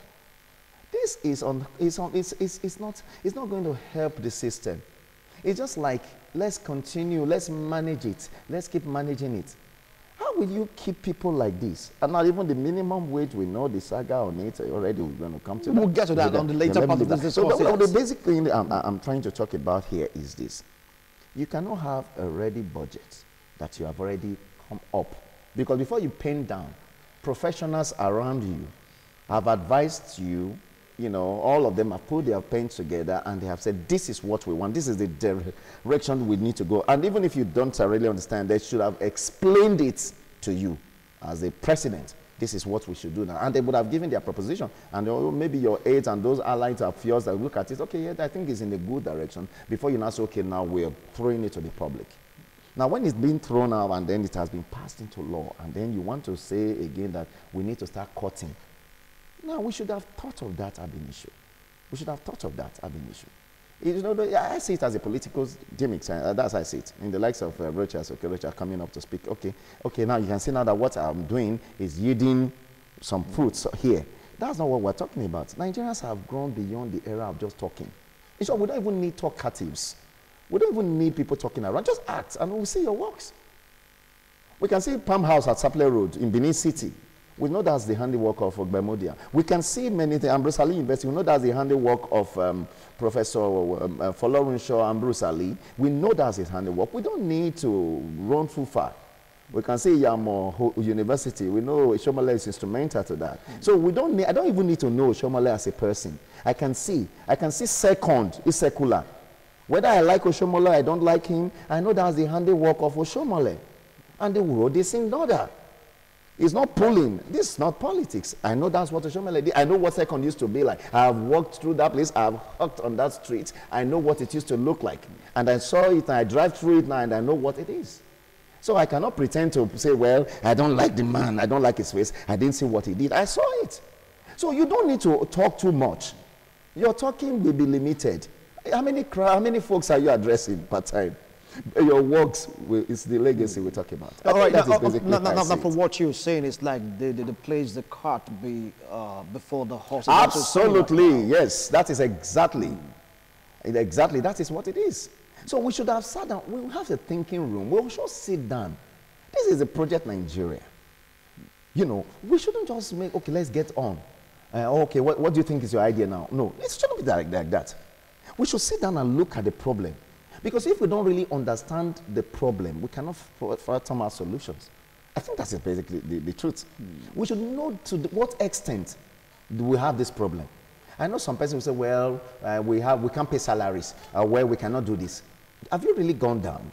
This is on, is on it's, it's, it's, not, it's not going to help the system. It's just like, let's continue, let's manage it, let's keep managing it. How will you keep people like this? And not even the minimum wage, we know the saga on it already, we're going to come to we'll that. get to that on the later yeah, part of this discourse. So the, yes. the basic thing I'm, I'm trying to talk about here is this. You cannot have a ready budget that you have already come up. Because before you pen down, professionals around you have advised you, you know, all of them have put their pens together and they have said, this is what we want, this is the direction we need to go. And even if you don't really understand, they should have explained it to you as a president. This is what we should do now. And they would have given their proposition. And oh, maybe your aides and those allies of yours that look at it, okay, yeah, I think it's in a good direction. Before you now say, okay, now we're throwing it to the public. Now, when it's been thrown out and then it has been passed into law, and then you want to say again that we need to start cutting. Now, we should have thought of that ab initio. We should have thought of that ab initio. You know, I see it as a political gimmick. Uh, that's how I see it. In the likes of uh, Rochas, okay, Rochas coming up to speak. Okay, okay, now you can see now that what I'm doing is yielding some fruits here. That's not what we're talking about. Nigerians have grown beyond the era of just talking. In short, we don't even need talkatives. We don't even need people talking around. Just act and we'll see your works. We can see Palm House at Saple Road in Benin City. We know that's the handiwork of Ogbemodia. We can see many things. Ambrose Ali University, we know that's the handiwork of um, Professor um, uh, Folorunshaw Ambrose Ali. We know that's his handiwork. We don't need to run too far. We can see Yamo University. We know Shomole is instrumental to that. Mm-hmm. So we don't need, I don't even need to know Shomole as a person. I can see. I can see second is secular. Whether I like Oshomole, I don't like him, I know that's the handiwork of Oshomole. And the world is in order. It's not pulling. This is not politics. I know that's what Oshomole did. I know what second used to be like. I have walked through that place. I have walked on that street. I know what it used to look like. And I saw it and I drive through it now and I know what it is. So I cannot pretend to say, well, I don't like the man. I don't like his face. I didn't see what he did. I saw it. So you don't need to talk too much. Your talking will be limited. How many, how many folks are you addressing per time? Your works will, is the legacy we talk about. All right, that now, is basically now, now, now it. from what you're saying, it's like the, the, the place the cart be uh, before the horse. Absolutely, yes. That is exactly, exactly, that is what it is. So we should have sat down. We have a thinking room. We should sit down. This is a project Nigeria. You know, we shouldn't just make, okay, let's get on. Uh, okay, what, what do you think is your idea now? No, it shouldn't be like, like that. We should sit down and look at the problem. Because if we don't really understand the problem, we cannot fathom our solutions. I think that's basically the, the truth. Mm. We should know to the, what extent do we have this problem. I know some persons will say, well, uh, we, have, we can't pay salaries, uh, well, we cannot do this. Have you really gone down?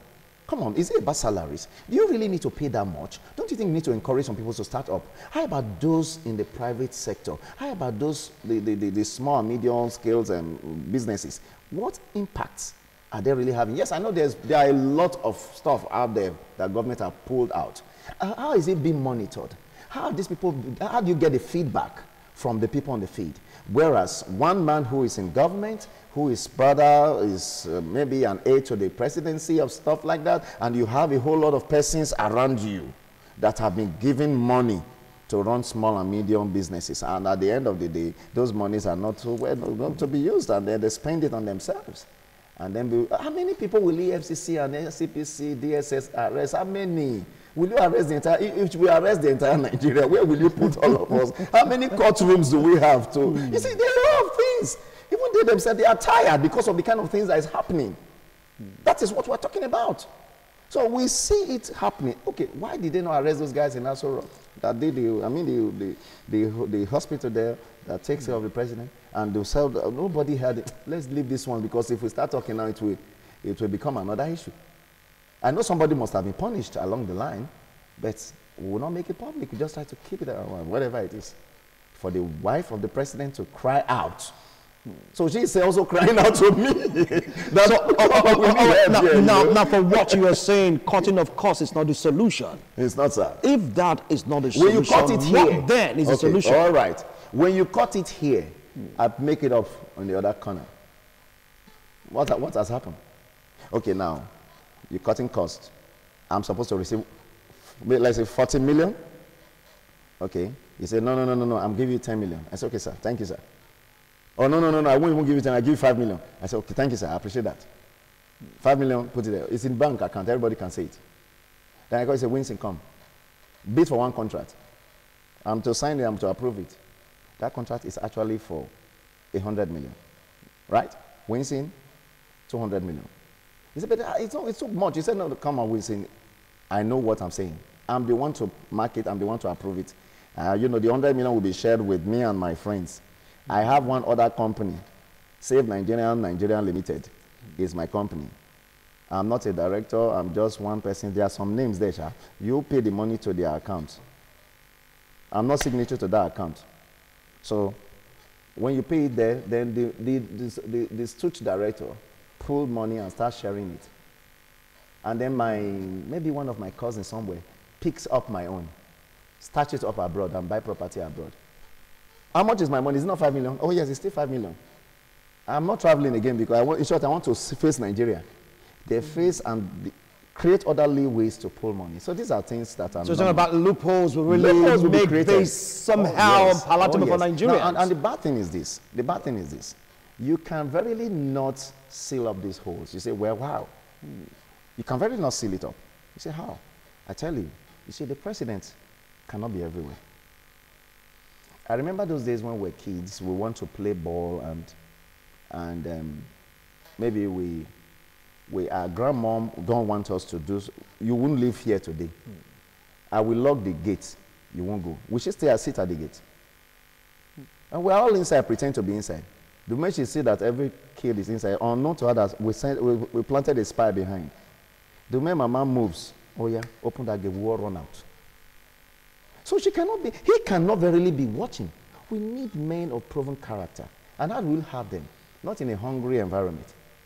Come on, is it about salaries? Do you really need to pay that much? Don't you think you need to encourage some people to start up? How about those in the private sector? How about those, the, the, the, the small and medium scales and businesses? What impacts are they really having? Yes, I know there's, there are a lot of stuff out there that government have pulled out. Uh, how is it being monitored? How are these people, how do you get the feedback from the people on the feed? Whereas one man who is in government, who is brother, is uh, maybe an aide to the presidency of stuff like that, and you have a whole lot of persons around you that have been given money to run small and medium businesses, and at the end of the day, those monies are not so well going to be used, and then they spend it on themselves. And then, be, how many people will E F C C and N C P C, D S S arrest? How many? Will you arrest the entire, if we arrest the entire Nigeria, where will you put all of us? How many courtrooms do we have to? You see, there are a lot of things. Even they themselves, they are tired because of the kind of things that is happening. That is what we're talking about. So we see it happening. Okay, why did they not arrest those guys in Asoro? That did the, I mean, the, the, the, the hospital there that takes care of the president, and they said, nobody had it. Let's leave this one, because if we start talking now, it will, it will become another issue. I know somebody must have been punished along the line, but we will not make it public. We just try to keep it around, whatever it is. For the wife of the president to cry out. So she is also crying out to me. That's so, oh, oh, oh, oh, now, here, now, now, for what you are saying, cutting of costs is not the solution. It's not, sir. If that is not the when solution, you cut it here, what then is okay, the solution? All right. When you cut it here, I make it up on the other corner. What, what has happened? Okay, now, you're cutting costs. I'm supposed to receive, let's say, forty million. Okay. You say, no, no, no, no, no, I'm giving you ten million. I say, okay, sir. Thank you, sir. Oh, no, no, no, no, I won't even give you ten, I give you five million. I say, okay, thank you, sir, I appreciate that. Five million, put it there. It's in bank account, everybody can see it. Then I go, it's a wins income. Bid for one contract. I'm to sign it, I'm to approve it. That contract is actually for one hundred million. Right? Wins in two hundred million. He said, but it's, not, it's too much. He said, no, come on, wins in. I know what I'm saying. I'm the one to mark it, I'm the one to approve it. Uh, you know, the one hundred million will be shared with me and my friends. I have one other company, Save Nigerian, Nigerian Limited is my company. I'm not a director, I'm just one person. There are some names there, sir. You pay the money to their account. I'm not signature to that account. So when you pay it there, then the, the, the, the, the stooge director pull money and start sharing it. And then my, maybe one of my cousins somewhere picks up my own, starts it up abroad and buy property abroad. How much is my money? Is it not five million? Oh yes, it's still five million. I'm not traveling again because I want, in short, I want to face Nigeria. They face and create other leeways to pull money. So these are things that are. So it's not about loopholes. We really loopholes will make this somehow oh, yes. palatable oh, yes. for Nigerians. Now, and, and the bad thing is this. The bad thing is this. You can verily not seal up these holes. You say, well, wow. Hmm. You can verily not seal it up. You say, how? I tell you. You see, the president cannot be everywhere. I remember those days when we were kids, we want to play ball and, and um, maybe we, we, our grandmom don't want us to do, you won't live here today. Mm. I will lock the gate, you won't go. We should stay and sit at the gate. Mm. And we're all inside, pretend to be inside. The moment she see that every kid is inside, unknown to others, we, sent, we, we planted a spy behind. The moment my mom moves, oh yeah, open that gate, we all run out. So she cannot be, he cannot verily be watching. We need men of proven character. And that will have them, not in a hungry environment.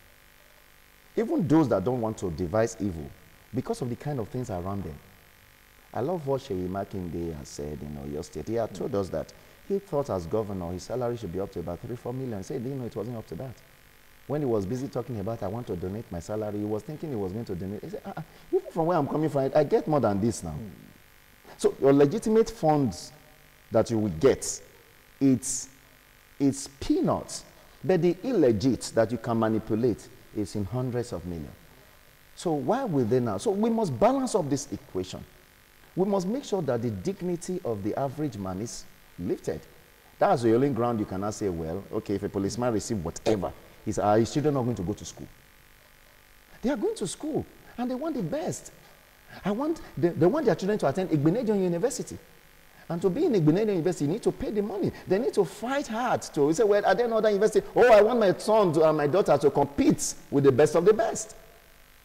Even those that don't want to devise evil, because of the kind of things around them. I love what Sheyi Makinde has said in Oyo State. He had told us that he thought as governor, his salary should be up to about three, four million. He said, you know, it wasn't up to that. When he was busy talking about, I want to donate my salary, he was thinking he was going to donate. He said, uh-uh, even from where I'm coming from, I get more than this now. Mm. So your legitimate funds that you will get, it's, it's peanuts. But the illegit that you can manipulate is in hundreds of millions. So why will they now? So we must balance up this equation. We must make sure that the dignity of the average man is lifted. That's the only ground you cannot say, well, okay, if a policeman receives whatever, his, uh, his children are not going to go to school. They are going to school, and they want the best. I want, they, they want their children to attend Igbenedion University. And to be in Igbenedion University, you need to pay the money. They need to fight hard to say, well, are there another university? Oh, I want my son to, and my daughter to compete with the best of the best.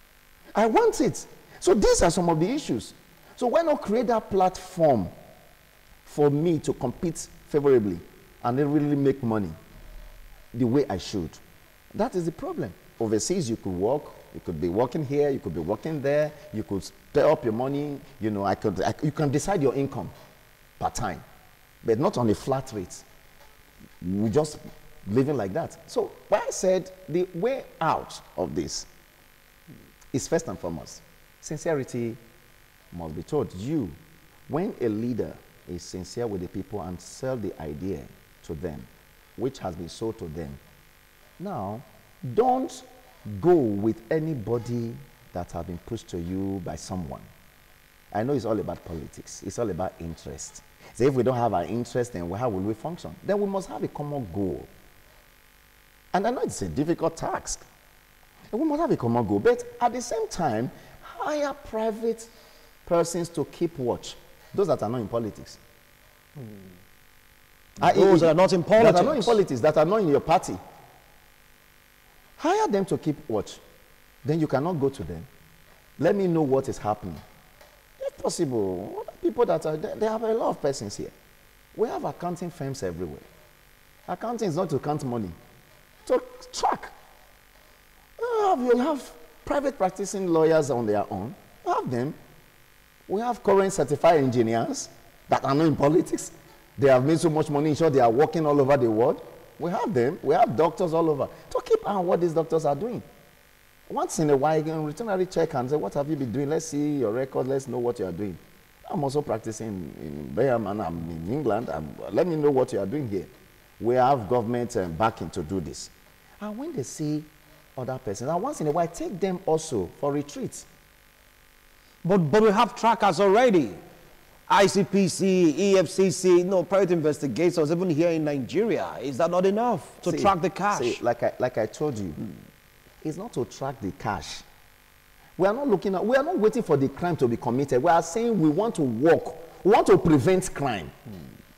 I want it. So these are some of the issues. So why not create that platform for me to compete favorably and then really make money the way I should? That is the problem. Overseas, you could work, you could be working here, you could be working there, you could pay up your money, you know, I could, I, you can decide your income per time, but not on a flat rate. We just living like that. So why I said the way out of this is first and foremost, sincerity must be told. You, when a leader is sincere with the people and sell the idea to them, which has been sold to them, now, don't go with anybody that has been pushed to you by someone. I know it's all about politics. It's all about interest. So if we don't have our interest, then how will we function? Then we must have a common goal. And I know it's a difficult task. We must have a common goal. But at the same time, hire private persons to keep watch. Those that are not in politics. Hmm. Those that are not in politics. That are not in politics, that are not in your party. Hire them to keep watch. Then you cannot go to them. Let me know what is happening. If possible, people that are there, they have a lot of persons here. We have accounting firms everywhere. Accounting is not to count money, to track. You have, you have private practicing lawyers on their own. You have them. We have current certified engineers that are not in politics. They have made so much money, sure they are working all over the world. We have them. We have doctors all over. To keep an eye on what these doctors are doing. Once in a while, you can routinely check and say, what have you been doing? Let's see your record. Let's know what you are doing. I'm also practicing in Benin and I'm in England. I'm, let me know what you are doing here. We have government um, backing to do this. And when they see other persons, and once in a while, take them also for retreats. But, but we have trackers already. I C P C, E F C C, no, private investigators, even here in Nigeria. Is that not enough to see, track the cash? See, like, I, like I told you, mm. it's not to track the cash. We are not looking at, we are not waiting for the crime to be committed. We are saying we want to work, we want to prevent crime. Mm.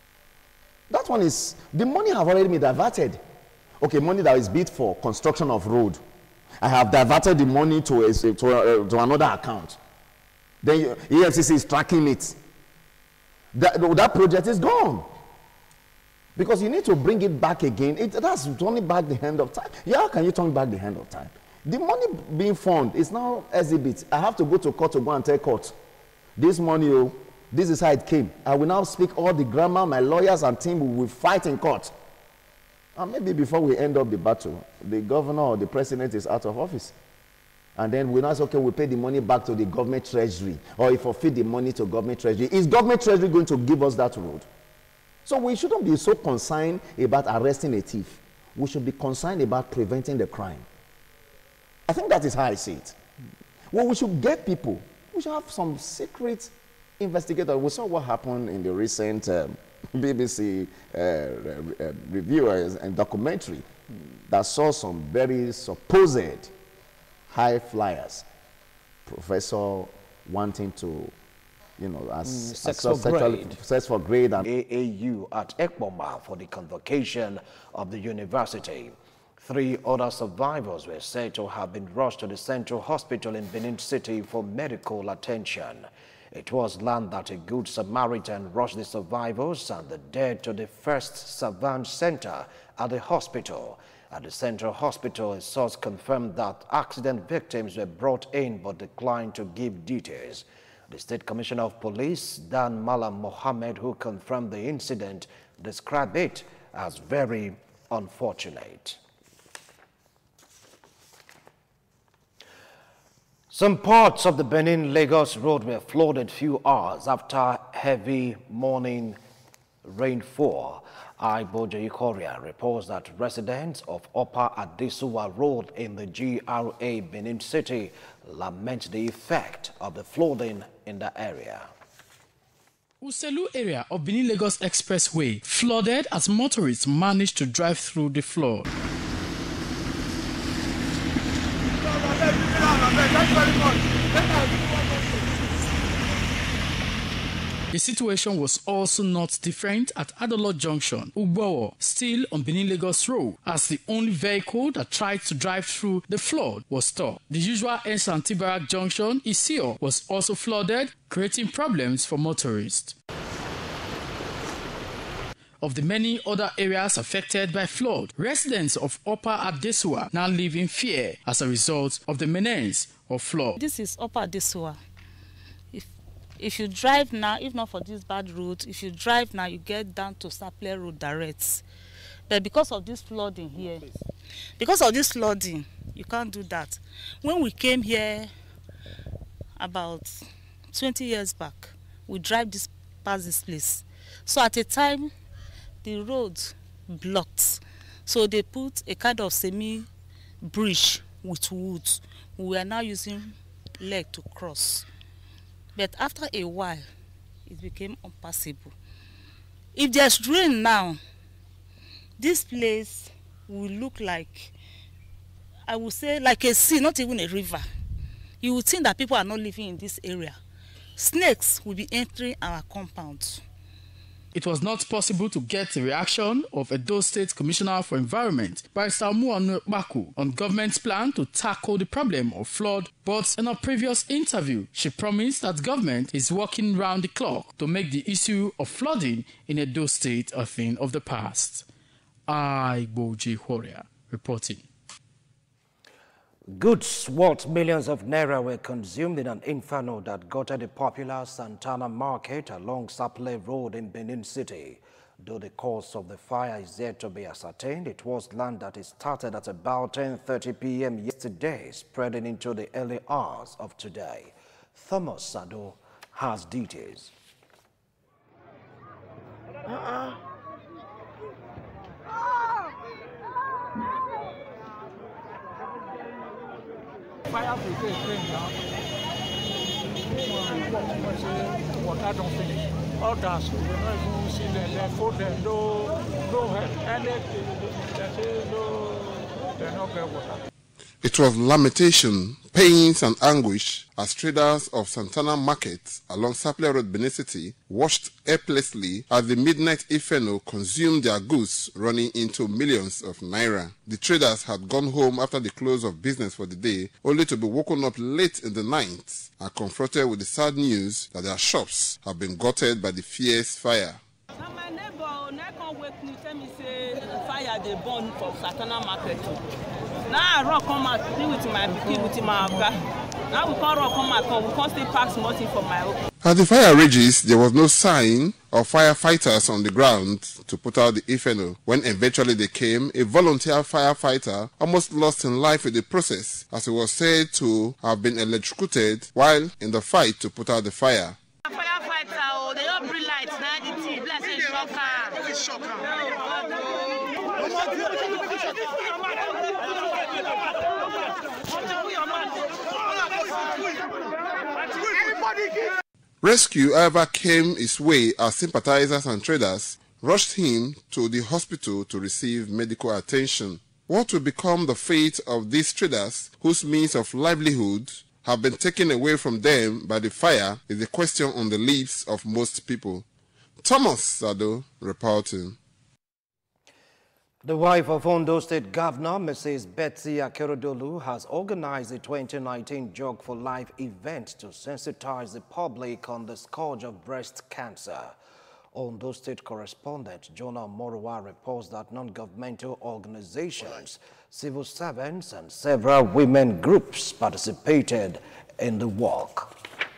That one is, the money have already been diverted. Okay, money that is bid for construction of road. I have diverted the money to, a, to, a, to another account. Then E F C C is tracking it. That, that project is gone. Because you need to bring it back again. It, that's turning back the hand of time. Yeah, how can you turn back the hand of time? The money being found is now exhibit. I have to go to court to go and tell court. This money, oh, this is how it came. I will now speak all the grammar, my lawyers and team will fight in court. And maybe before we end up the battle, the governor or the president is out of office. And then we now say, okay, we pay the money back to the government treasury. Or if we feed the money to government treasury. Is government treasury going to give us that road? So we shouldn't be so concerned about arresting a thief. We should be concerned about preventing the crime. I think that is how I see it. Well, we should get people. We should have some secret investigators. We saw what happened in the recent um, B B C uh, uh, reviewers and documentary that saw some very supposed high flyers, professor wanting to, you know, as, mm, as sex, for sexual, sex for grade. And A A U at Ekpoma for the convocation of the university. Three other survivors were said to have been rushed to the Central Hospital in Benin City for medical attention. It was learned that a good Samaritan rushed the survivors and the dead to the First Savant Center at the hospital. At the Central Hospital, a source confirmed that accident victims were brought in but declined to give details. The State Commissioner of Police, Dan Malam Mohammed, who confirmed the incident, described it as very unfortunate. Some parts of the Benin-Lagos road were flooded few hours after heavy morning rainfall. Iboja Ikoria reports that residents of Upper Adisuwa Road in the G R A Benin City lament the effect of the flooding in the area. Uselu area of Benin-Lagos Expressway flooded as motorists managed to drive through the flood. The situation was also not different at Adolo Junction, Ugbowo, still on Benin Lagos Road, as the only vehicle that tried to drive through the flood was stopped. The usual Ensantibarak Junction, Isio, was also flooded, creating problems for motorists. Of the many other areas affected by flood, residents of Upper Adesua now live in fear as a result of the menace of flood. This is Upper Adesua. If if you drive now, if not for this bad road, if you drive now, you get down to Saple Road direct. But because of this flooding here, because of this flooding, you can't do that. When we came here about twenty years back, we drive this past this place. So at a time, the road blocked, so they put a kind of semi bridge with wood. We are now using leg to cross, but after a while it became impassable. If there's rain now, this place will look like, I would say, like a sea, not even a river. You would think that people are not living in this area. Snakes will be entering our compound. It was not possible to get the reaction of Edo State Commissioner for Environment, Barrister Muanu Baku, on government's plan to tackle the problem of flood, but in a previous interview, she promised that government is working round the clock to make the issue of flooding in Edo State a thing of the past. I, Boji Horia, reporting. Goods worth millions of naira were consumed in an inferno that gutted the popular Santana Market along Saple Road in Benin City. Though the cause of the fire is yet to be ascertained, it was land that it started at about ten thirty p m yesterday, spreading into the early hours of today. Thomas Sado has details. Uh-uh. Fire brigade came down. Water don't finish. Others, we will not even see them. They fold them, no, no anything. They say no, they don't get water. It was lamentation, pains and anguish as traders of Santana Market along Saple Road, Benin City, watched helplessly as the midnight inferno consumed their goods, running into millions of naira. The traders had gone home after the close of business for the day, only to be woken up late in the night and confronted with the sad news that their shops have been gutted by the fierce fire. Now my neighbor, now come wake me, tell me say fire they burn for Santana Market. Now I rock come out, play with my pikin, with my car. Now we can't rock come out, we can't stay pack something for my own. As the fire rages, there was no sign of firefighters on the ground to put out the inferno. When eventually they came, a volunteer firefighter almost lost his life in the process, as he was said to have been electrocuted while in the fight to put out the fire. Firefighter, oh, they don't bring lights, now the tea, bless you, shocker. Rescue, however, came his way as sympathizers and traders rushed him to the hospital to receive medical attention. What will become the fate of these traders whose means of livelihood have been taken away from them by the fire is a question on the lips of most people. Thomas Sado reporting. The wife of Ondo State Governor, Missus Betsy Akeredolu, has organized a twenty nineteen Jog for Life event to sensitize the public on the scourge of breast cancer. Ondo State correspondent Jonah Morua reports that non-governmental organizations, civil servants, and several women groups participated in the walk.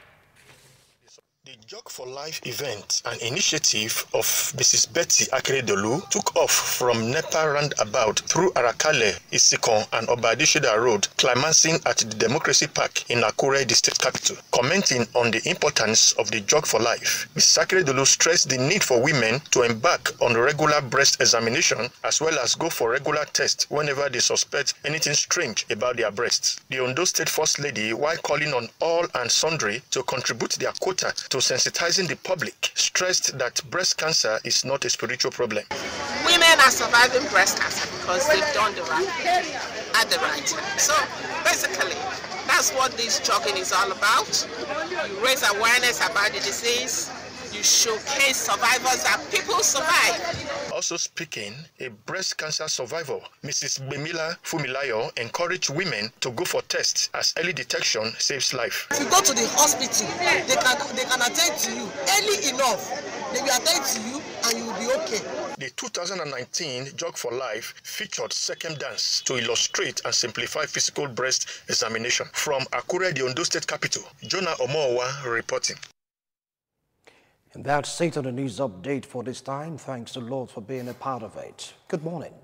The Jog for Life event, an initiative of Missus Betsy Akeredolu, took off from Nepa roundabout through Arakale, Isikon, and Obadishida Road, climaxing at the Democracy Park in Akure, the state capital. Commenting on the importance of the Jog for Life, Missus Akeredolu stressed the need for women to embark on regular breast examination as well as go for regular tests whenever they suspect anything strange about their breasts. The Ondo State First Lady, while calling on all and sundry to contribute their quota to sensitizing the public, stressed that breast cancer is not a spiritual problem. Women are surviving breast cancer because they've done the right thing at the right time. So basically, that's what this jogging is all about. You raise awareness about the disease, you showcase survivors that people survive. Also speaking, a breast cancer survivor, Missus Bemila Fumilayo, encouraged women to go for tests as early detection saves life. If you go to the hospital, they can, they can attend to you early enough. They will attend to you and you will be okay. The two thousand nineteen Jog for Life featured second dance to illustrate and simplify physical breast examination. From Akure, the Ondo State capital, Jonah Omowa reporting. And that's it on the news update for this time. Thanks to Lord for being a part of it. Good morning.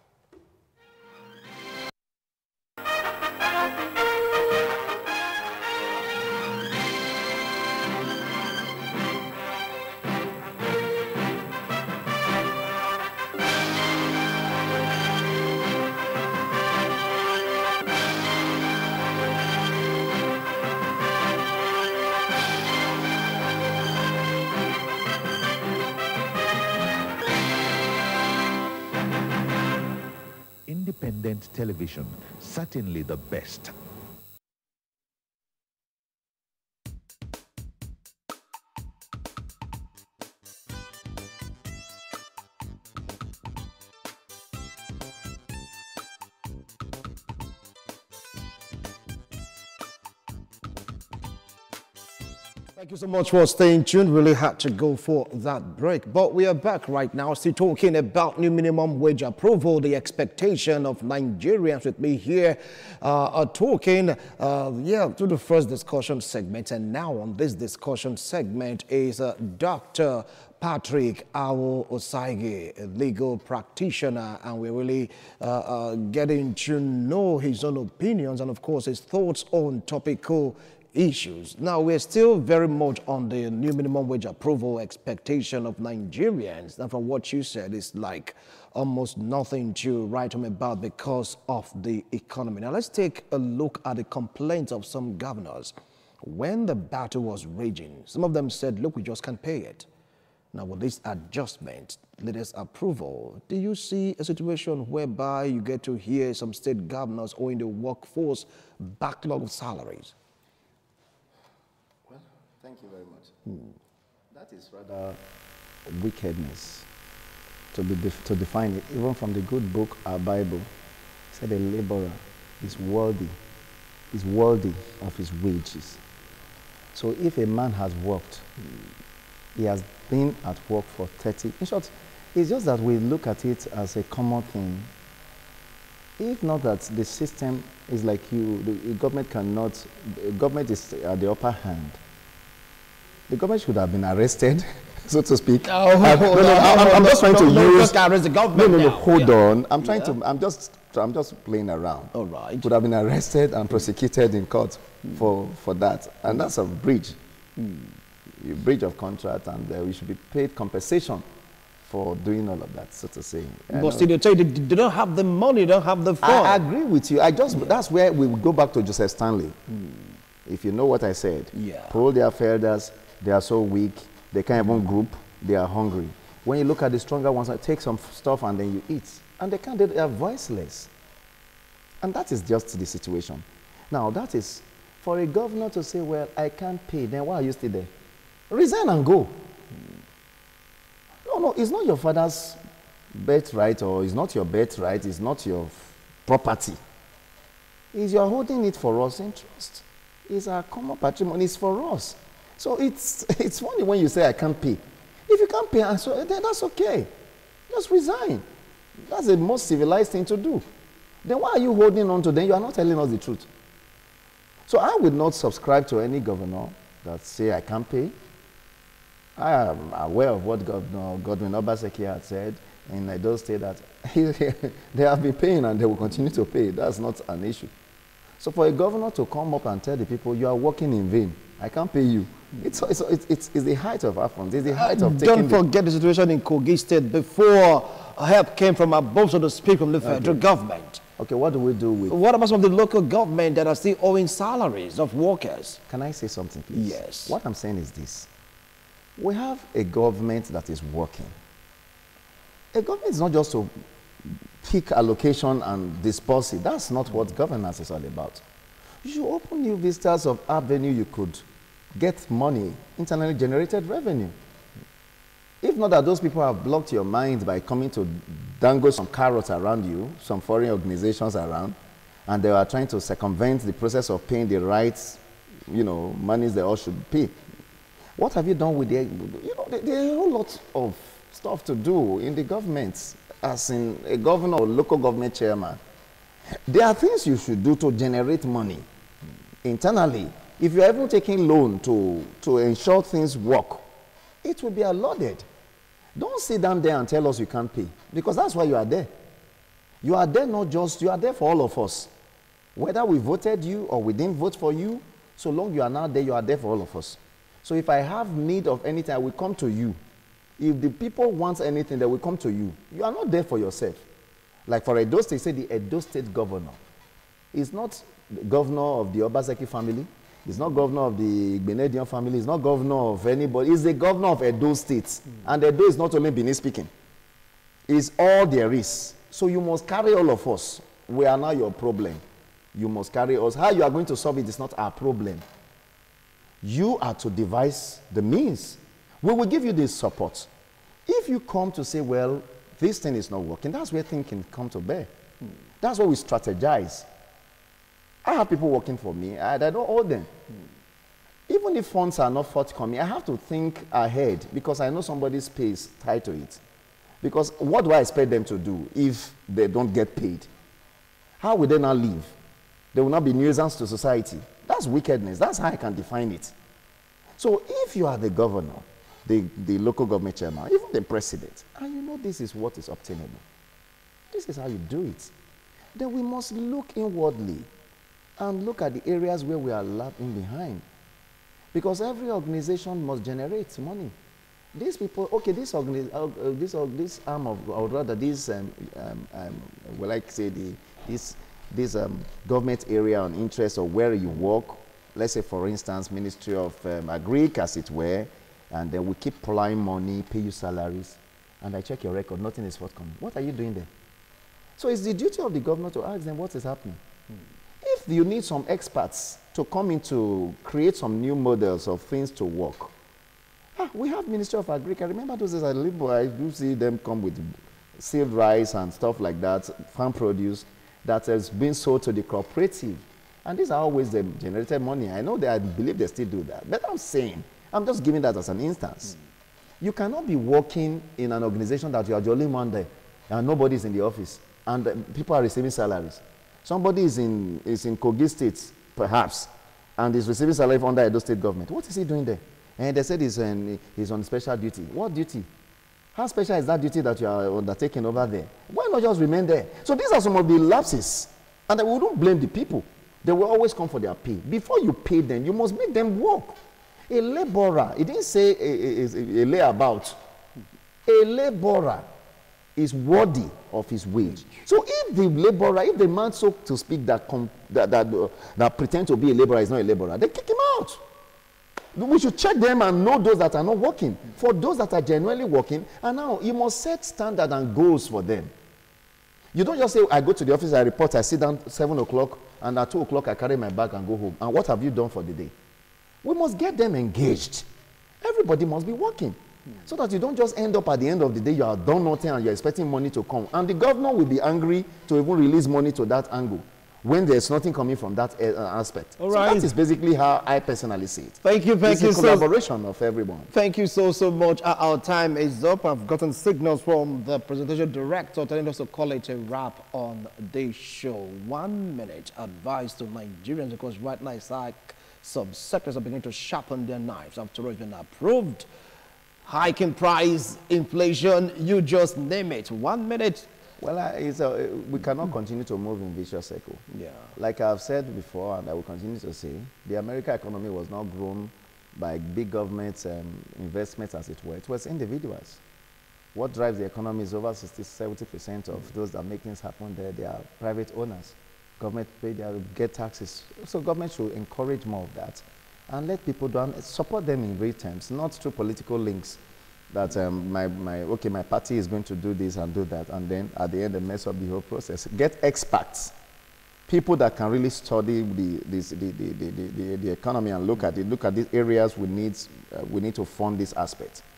Independent television, certainly the best. Thank you so much for staying tuned. Really had to go for that break. But we are back right now, still talking about new minimum wage approval, the expectation of Nigerians. With me here uh, are talking, uh, yeah, to the first discussion segment. And now on this discussion segment is uh, Doctor Patrick Awo Osaige, a legal practitioner, and we're really uh, uh, getting to know his own opinions and, of course, his thoughts on topical issues. Now, we're still very much on the new minimum wage approval expectation of Nigerians. And from what you said, it's like almost nothing to write home about because of the economy. Now, let's take a look at the complaints of some governors. When the battle was raging, some of them said, look, we just can't pay it. Now, with this adjustment, latest approval, do you see a situation whereby you get to hear some state governors owing the workforce backlog of salaries? Well, thank you very much. Hmm. That is rather wickedness to, be def to define it. Even from the good book, our Bible, it said a laborer is worthy, is worthy of his wages. So if a man has worked, he has been at work for thirty. In short, it's just that we look at it as a common thing. If not that the system is like you, the government cannot, the government is at the upper hand. The government should have been arrested, so to speak. Oh, uh, no, no, no, I'm, I'm just trying to use. The government no, no, no, hold yeah. on. I'm trying yeah. to. I'm just. I'm just playing around. All right. Could have been arrested and prosecuted in court mm. for for that, and that's a breach. Mm. A breach of contract, and uh, we should be paid compensation for doing all of that, so to say. But still, they tell you they, they don't have the money, they don't have the funds. I, I agree with you. I just yeah. That's where we will go back to Joseph Stanley. Mm. If you know what I said, yeah. Pull their feathers, they are so weak, they can't even group, they are hungry. When you look at the stronger ones, take some stuff and then you eat. And they can't, they are voiceless. And that is just the situation. Now, that is, for a governor to say, well, I can't pay, then why are you still there? Resign and go. No, no, it's not your father's birthright, or it's not your birthright, it's not your property. It's you're holding it for us in trust. It's our common patrimony, it's for us. So it's, it's funny when you say, I can't pay. If you can't pay, so, then that's okay. Just resign. That's the most civilized thing to do. Then why are you holding on to them? You are not telling us the truth. So I would not subscribe to any governor that say, I can't pay. I am aware of what Governor Godwin Obaseki had said in Edo State, that they have been paying and they will continue to pay. That's not an issue. So for a governor to come up and tell the people, you are working in vain, I can't pay you, it's, it's, it's, it's, it's the height of affront. It's the height of taking. Don't forget the, the situation in Kogi State before help came from above, so to speak, from the federal okay. government. Okay, what do we do with... What about some of the local government that are still owing salaries of workers? Can I say something, please? Yes. What I'm saying is this. We have a government that is working. A government is not just to pick allocation and disperse it. That's not what governance is all about. You should open new vistas of avenue you could get money, internally generated revenue. If not that those people have blocked your mind by coming to dangle some carrots around you, some foreign organizations around, and they are trying to circumvent the process of paying the rights, you know, monies they all should pay. What have you done with the, you know, there, there are a whole lot of stuff to do in the government, as in a governor or local government chairman. There are things you should do to generate money internally. If you're even taking loan to, to ensure things work, it will be allotted. Don't sit down there and tell us you can't pay, because that's why you are there. You are there not just, you are there for all of us. Whether we voted you or we didn't vote for you, so long you are now there, you are there for all of us. So if I have need of anything, I will come to you. If the people want anything, they will come to you. You are not there for yourself. Like for Edo State, say the Edo State governor is not the governor of the Obaseki family. He's not governor of the Benedian family. He's not governor of anybody. He's the governor of Edo State. Mm. And Edo is not only Benin speaking. It's all there is. So you must carry all of us. We are now your problem. You must carry us. How you are going to solve it is not our problem. You are to devise the means. We will give you this support. If you come to say, well, this thing is not working, that's where thinking comes to bear. Mm. That's where we strategize. I have people working for me, and I don't owe them. Mm. Even if funds are not forthcoming, I have to think ahead because I know somebody's pay is tied to it. Because what do I expect them to do if they don't get paid? How will they now live? They will not be nuisance to society. That's wickedness. That's how I can define it. So if you are the governor, the, the local government chairman, even the president, and you know this is what is obtainable, this is how you do it, then we must look inwardly and look at the areas where we are lagging behind. Because every organization must generate money. These people, okay, this, uh, uh, this, uh, this arm of, or rather this, um, um, um, well, like say, the, this, this um, government area on interest or where you work, let's say, for instance, Ministry of um, Agri, as it were, and then we keep applying money, pay you salaries, and I check your record, nothing is forthcoming. What are you doing there? So it's the duty of the governor to ask them what is happening. Hmm. If you need some experts to come in to create some new models of things to work, ah, we have Ministry of Agri. I remember those days I live, I do see them come with sealed rice and stuff like that, farm produce that has been sold to the cooperative. And these are always the generated money. I know that I believe they still do that. But I'm saying, I'm just giving that as an instance. Mm. You cannot be working in an organization that you are the only one there and nobody is in the office and uh, people are receiving salaries. Somebody is in, is in Kogi State, perhaps, and is receiving salary under Edo State government. What is he doing there? And they said he's, um, he's on special duty. What duty? How special is that duty that you are undertaking over there? Why not just remain there? So these are some of the lapses. And we don't blame the people. They will always come for their pay. Before you pay them, you must make them work. A laborer, it didn't say a, a, a, a layabout. A laborer is worthy of his wage. So if the laborer, if the man, so to speak, that, com, that, that, uh, that pretend to be a laborer is not a laborer, they kick him out. We should check them and know those that are not working. For those that are genuinely working, and now you must set standard and goals for them. You don't just say, I go to the office, I report, I sit down seven o'clock, and at two o'clock I carry my bag and go home. And what have you done for the day? We must get them engaged. Everybody must be working. So that you don't just end up at the end of the day, you have done nothing and you're expecting money to come. And the governor will be angry to even release money to that angle when there's nothing coming from that uh, aspect. All right. So that is basically how I personally see it. Thank you, thank it's you. It's a collaboration so, of everyone. Thank you so, so much. Uh, our time is up. I've gotten signals from the presentation director telling us to call it a wrap on this show. One minute advice to Nigerians, because right now it's like some sectors are beginning to sharpen their knives. After all, it's been approved. Hiking price, inflation, you just name it. One minute. Well, uh, it's a, we cannot continue to move in vicious cycle. Yeah. Like I've said before, and I will continue to say, the American economy was not grown by big government um, investments, as it were. It was individuals. What drives the economy is over sixty, seventy percent of those that make things happen there. They are private owners. Government pay their get taxes. So government should encourage more of that and let people do and support them in real terms, not through political links. That um, my, my, okay, my party is going to do this and do that, and then at the end they mess up the whole process. Get experts, people that can really study the, this, the, the, the, the, the, the economy and look at it, look at these areas we need, uh, we need to fund this aspect.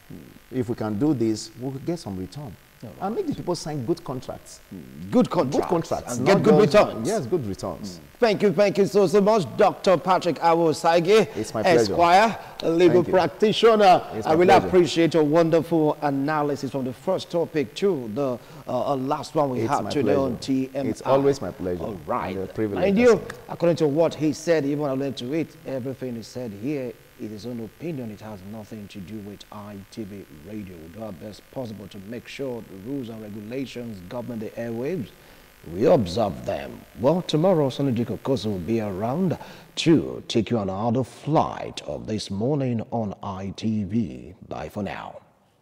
if we can do this, we'll get some return. Right. And make the people sign good contracts. Good contracts. Good contracts. And get good just, returns. Yes, good returns. Mm. Thank you, thank you so, so much, Doctor Patrick Awosaige, It's my pleasure. Esquire, a legal practitioner. It's I my really pleasure. appreciate your wonderful analysis from the first topic to the uh, last one we It's have my today pleasure. on T M I. It's always my pleasure. All right. And a privilege, Mind I you, say. according to what he said, even I learned to it, everything he said here is his own opinion. It has nothing to do with I T V Radio. We do our best possible to make sure the rules and regulations govern the airwaves, we observe them. Well, tomorrow, Sonny Jacob Kosa will be around to take you on another flight of this morning on I T V. Bye for now.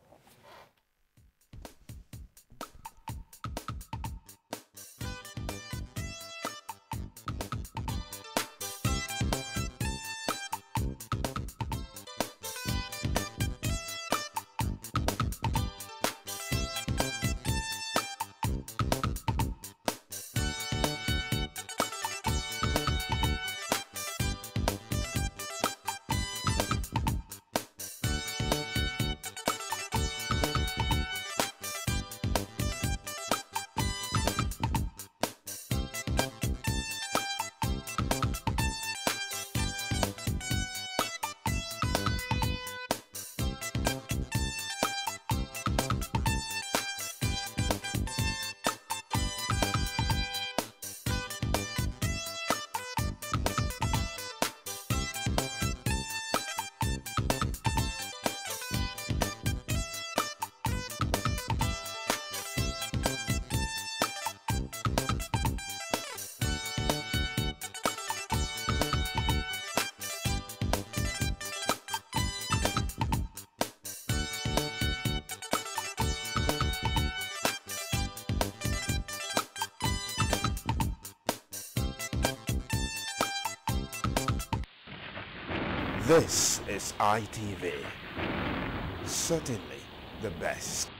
This is I T V. Certainly the best.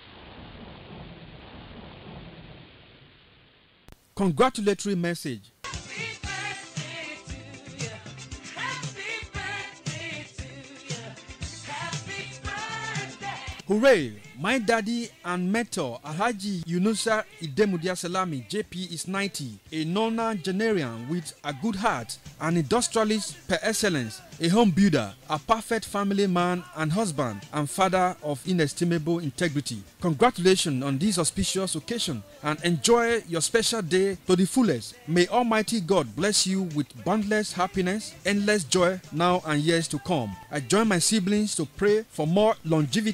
Congratulatory message. Hooray! My daddy and mentor Alhaji Yunusa Idemudia Salami J P is ninety, a nonagenarian with a good heart, an industrialist per excellence, a home builder, a perfect family man and husband, and father of inestimable integrity. Congratulations on this auspicious occasion and enjoy your special day to the fullest. May Almighty God bless you with boundless happiness, endless joy now and years to come. I join my siblings to pray for more longevity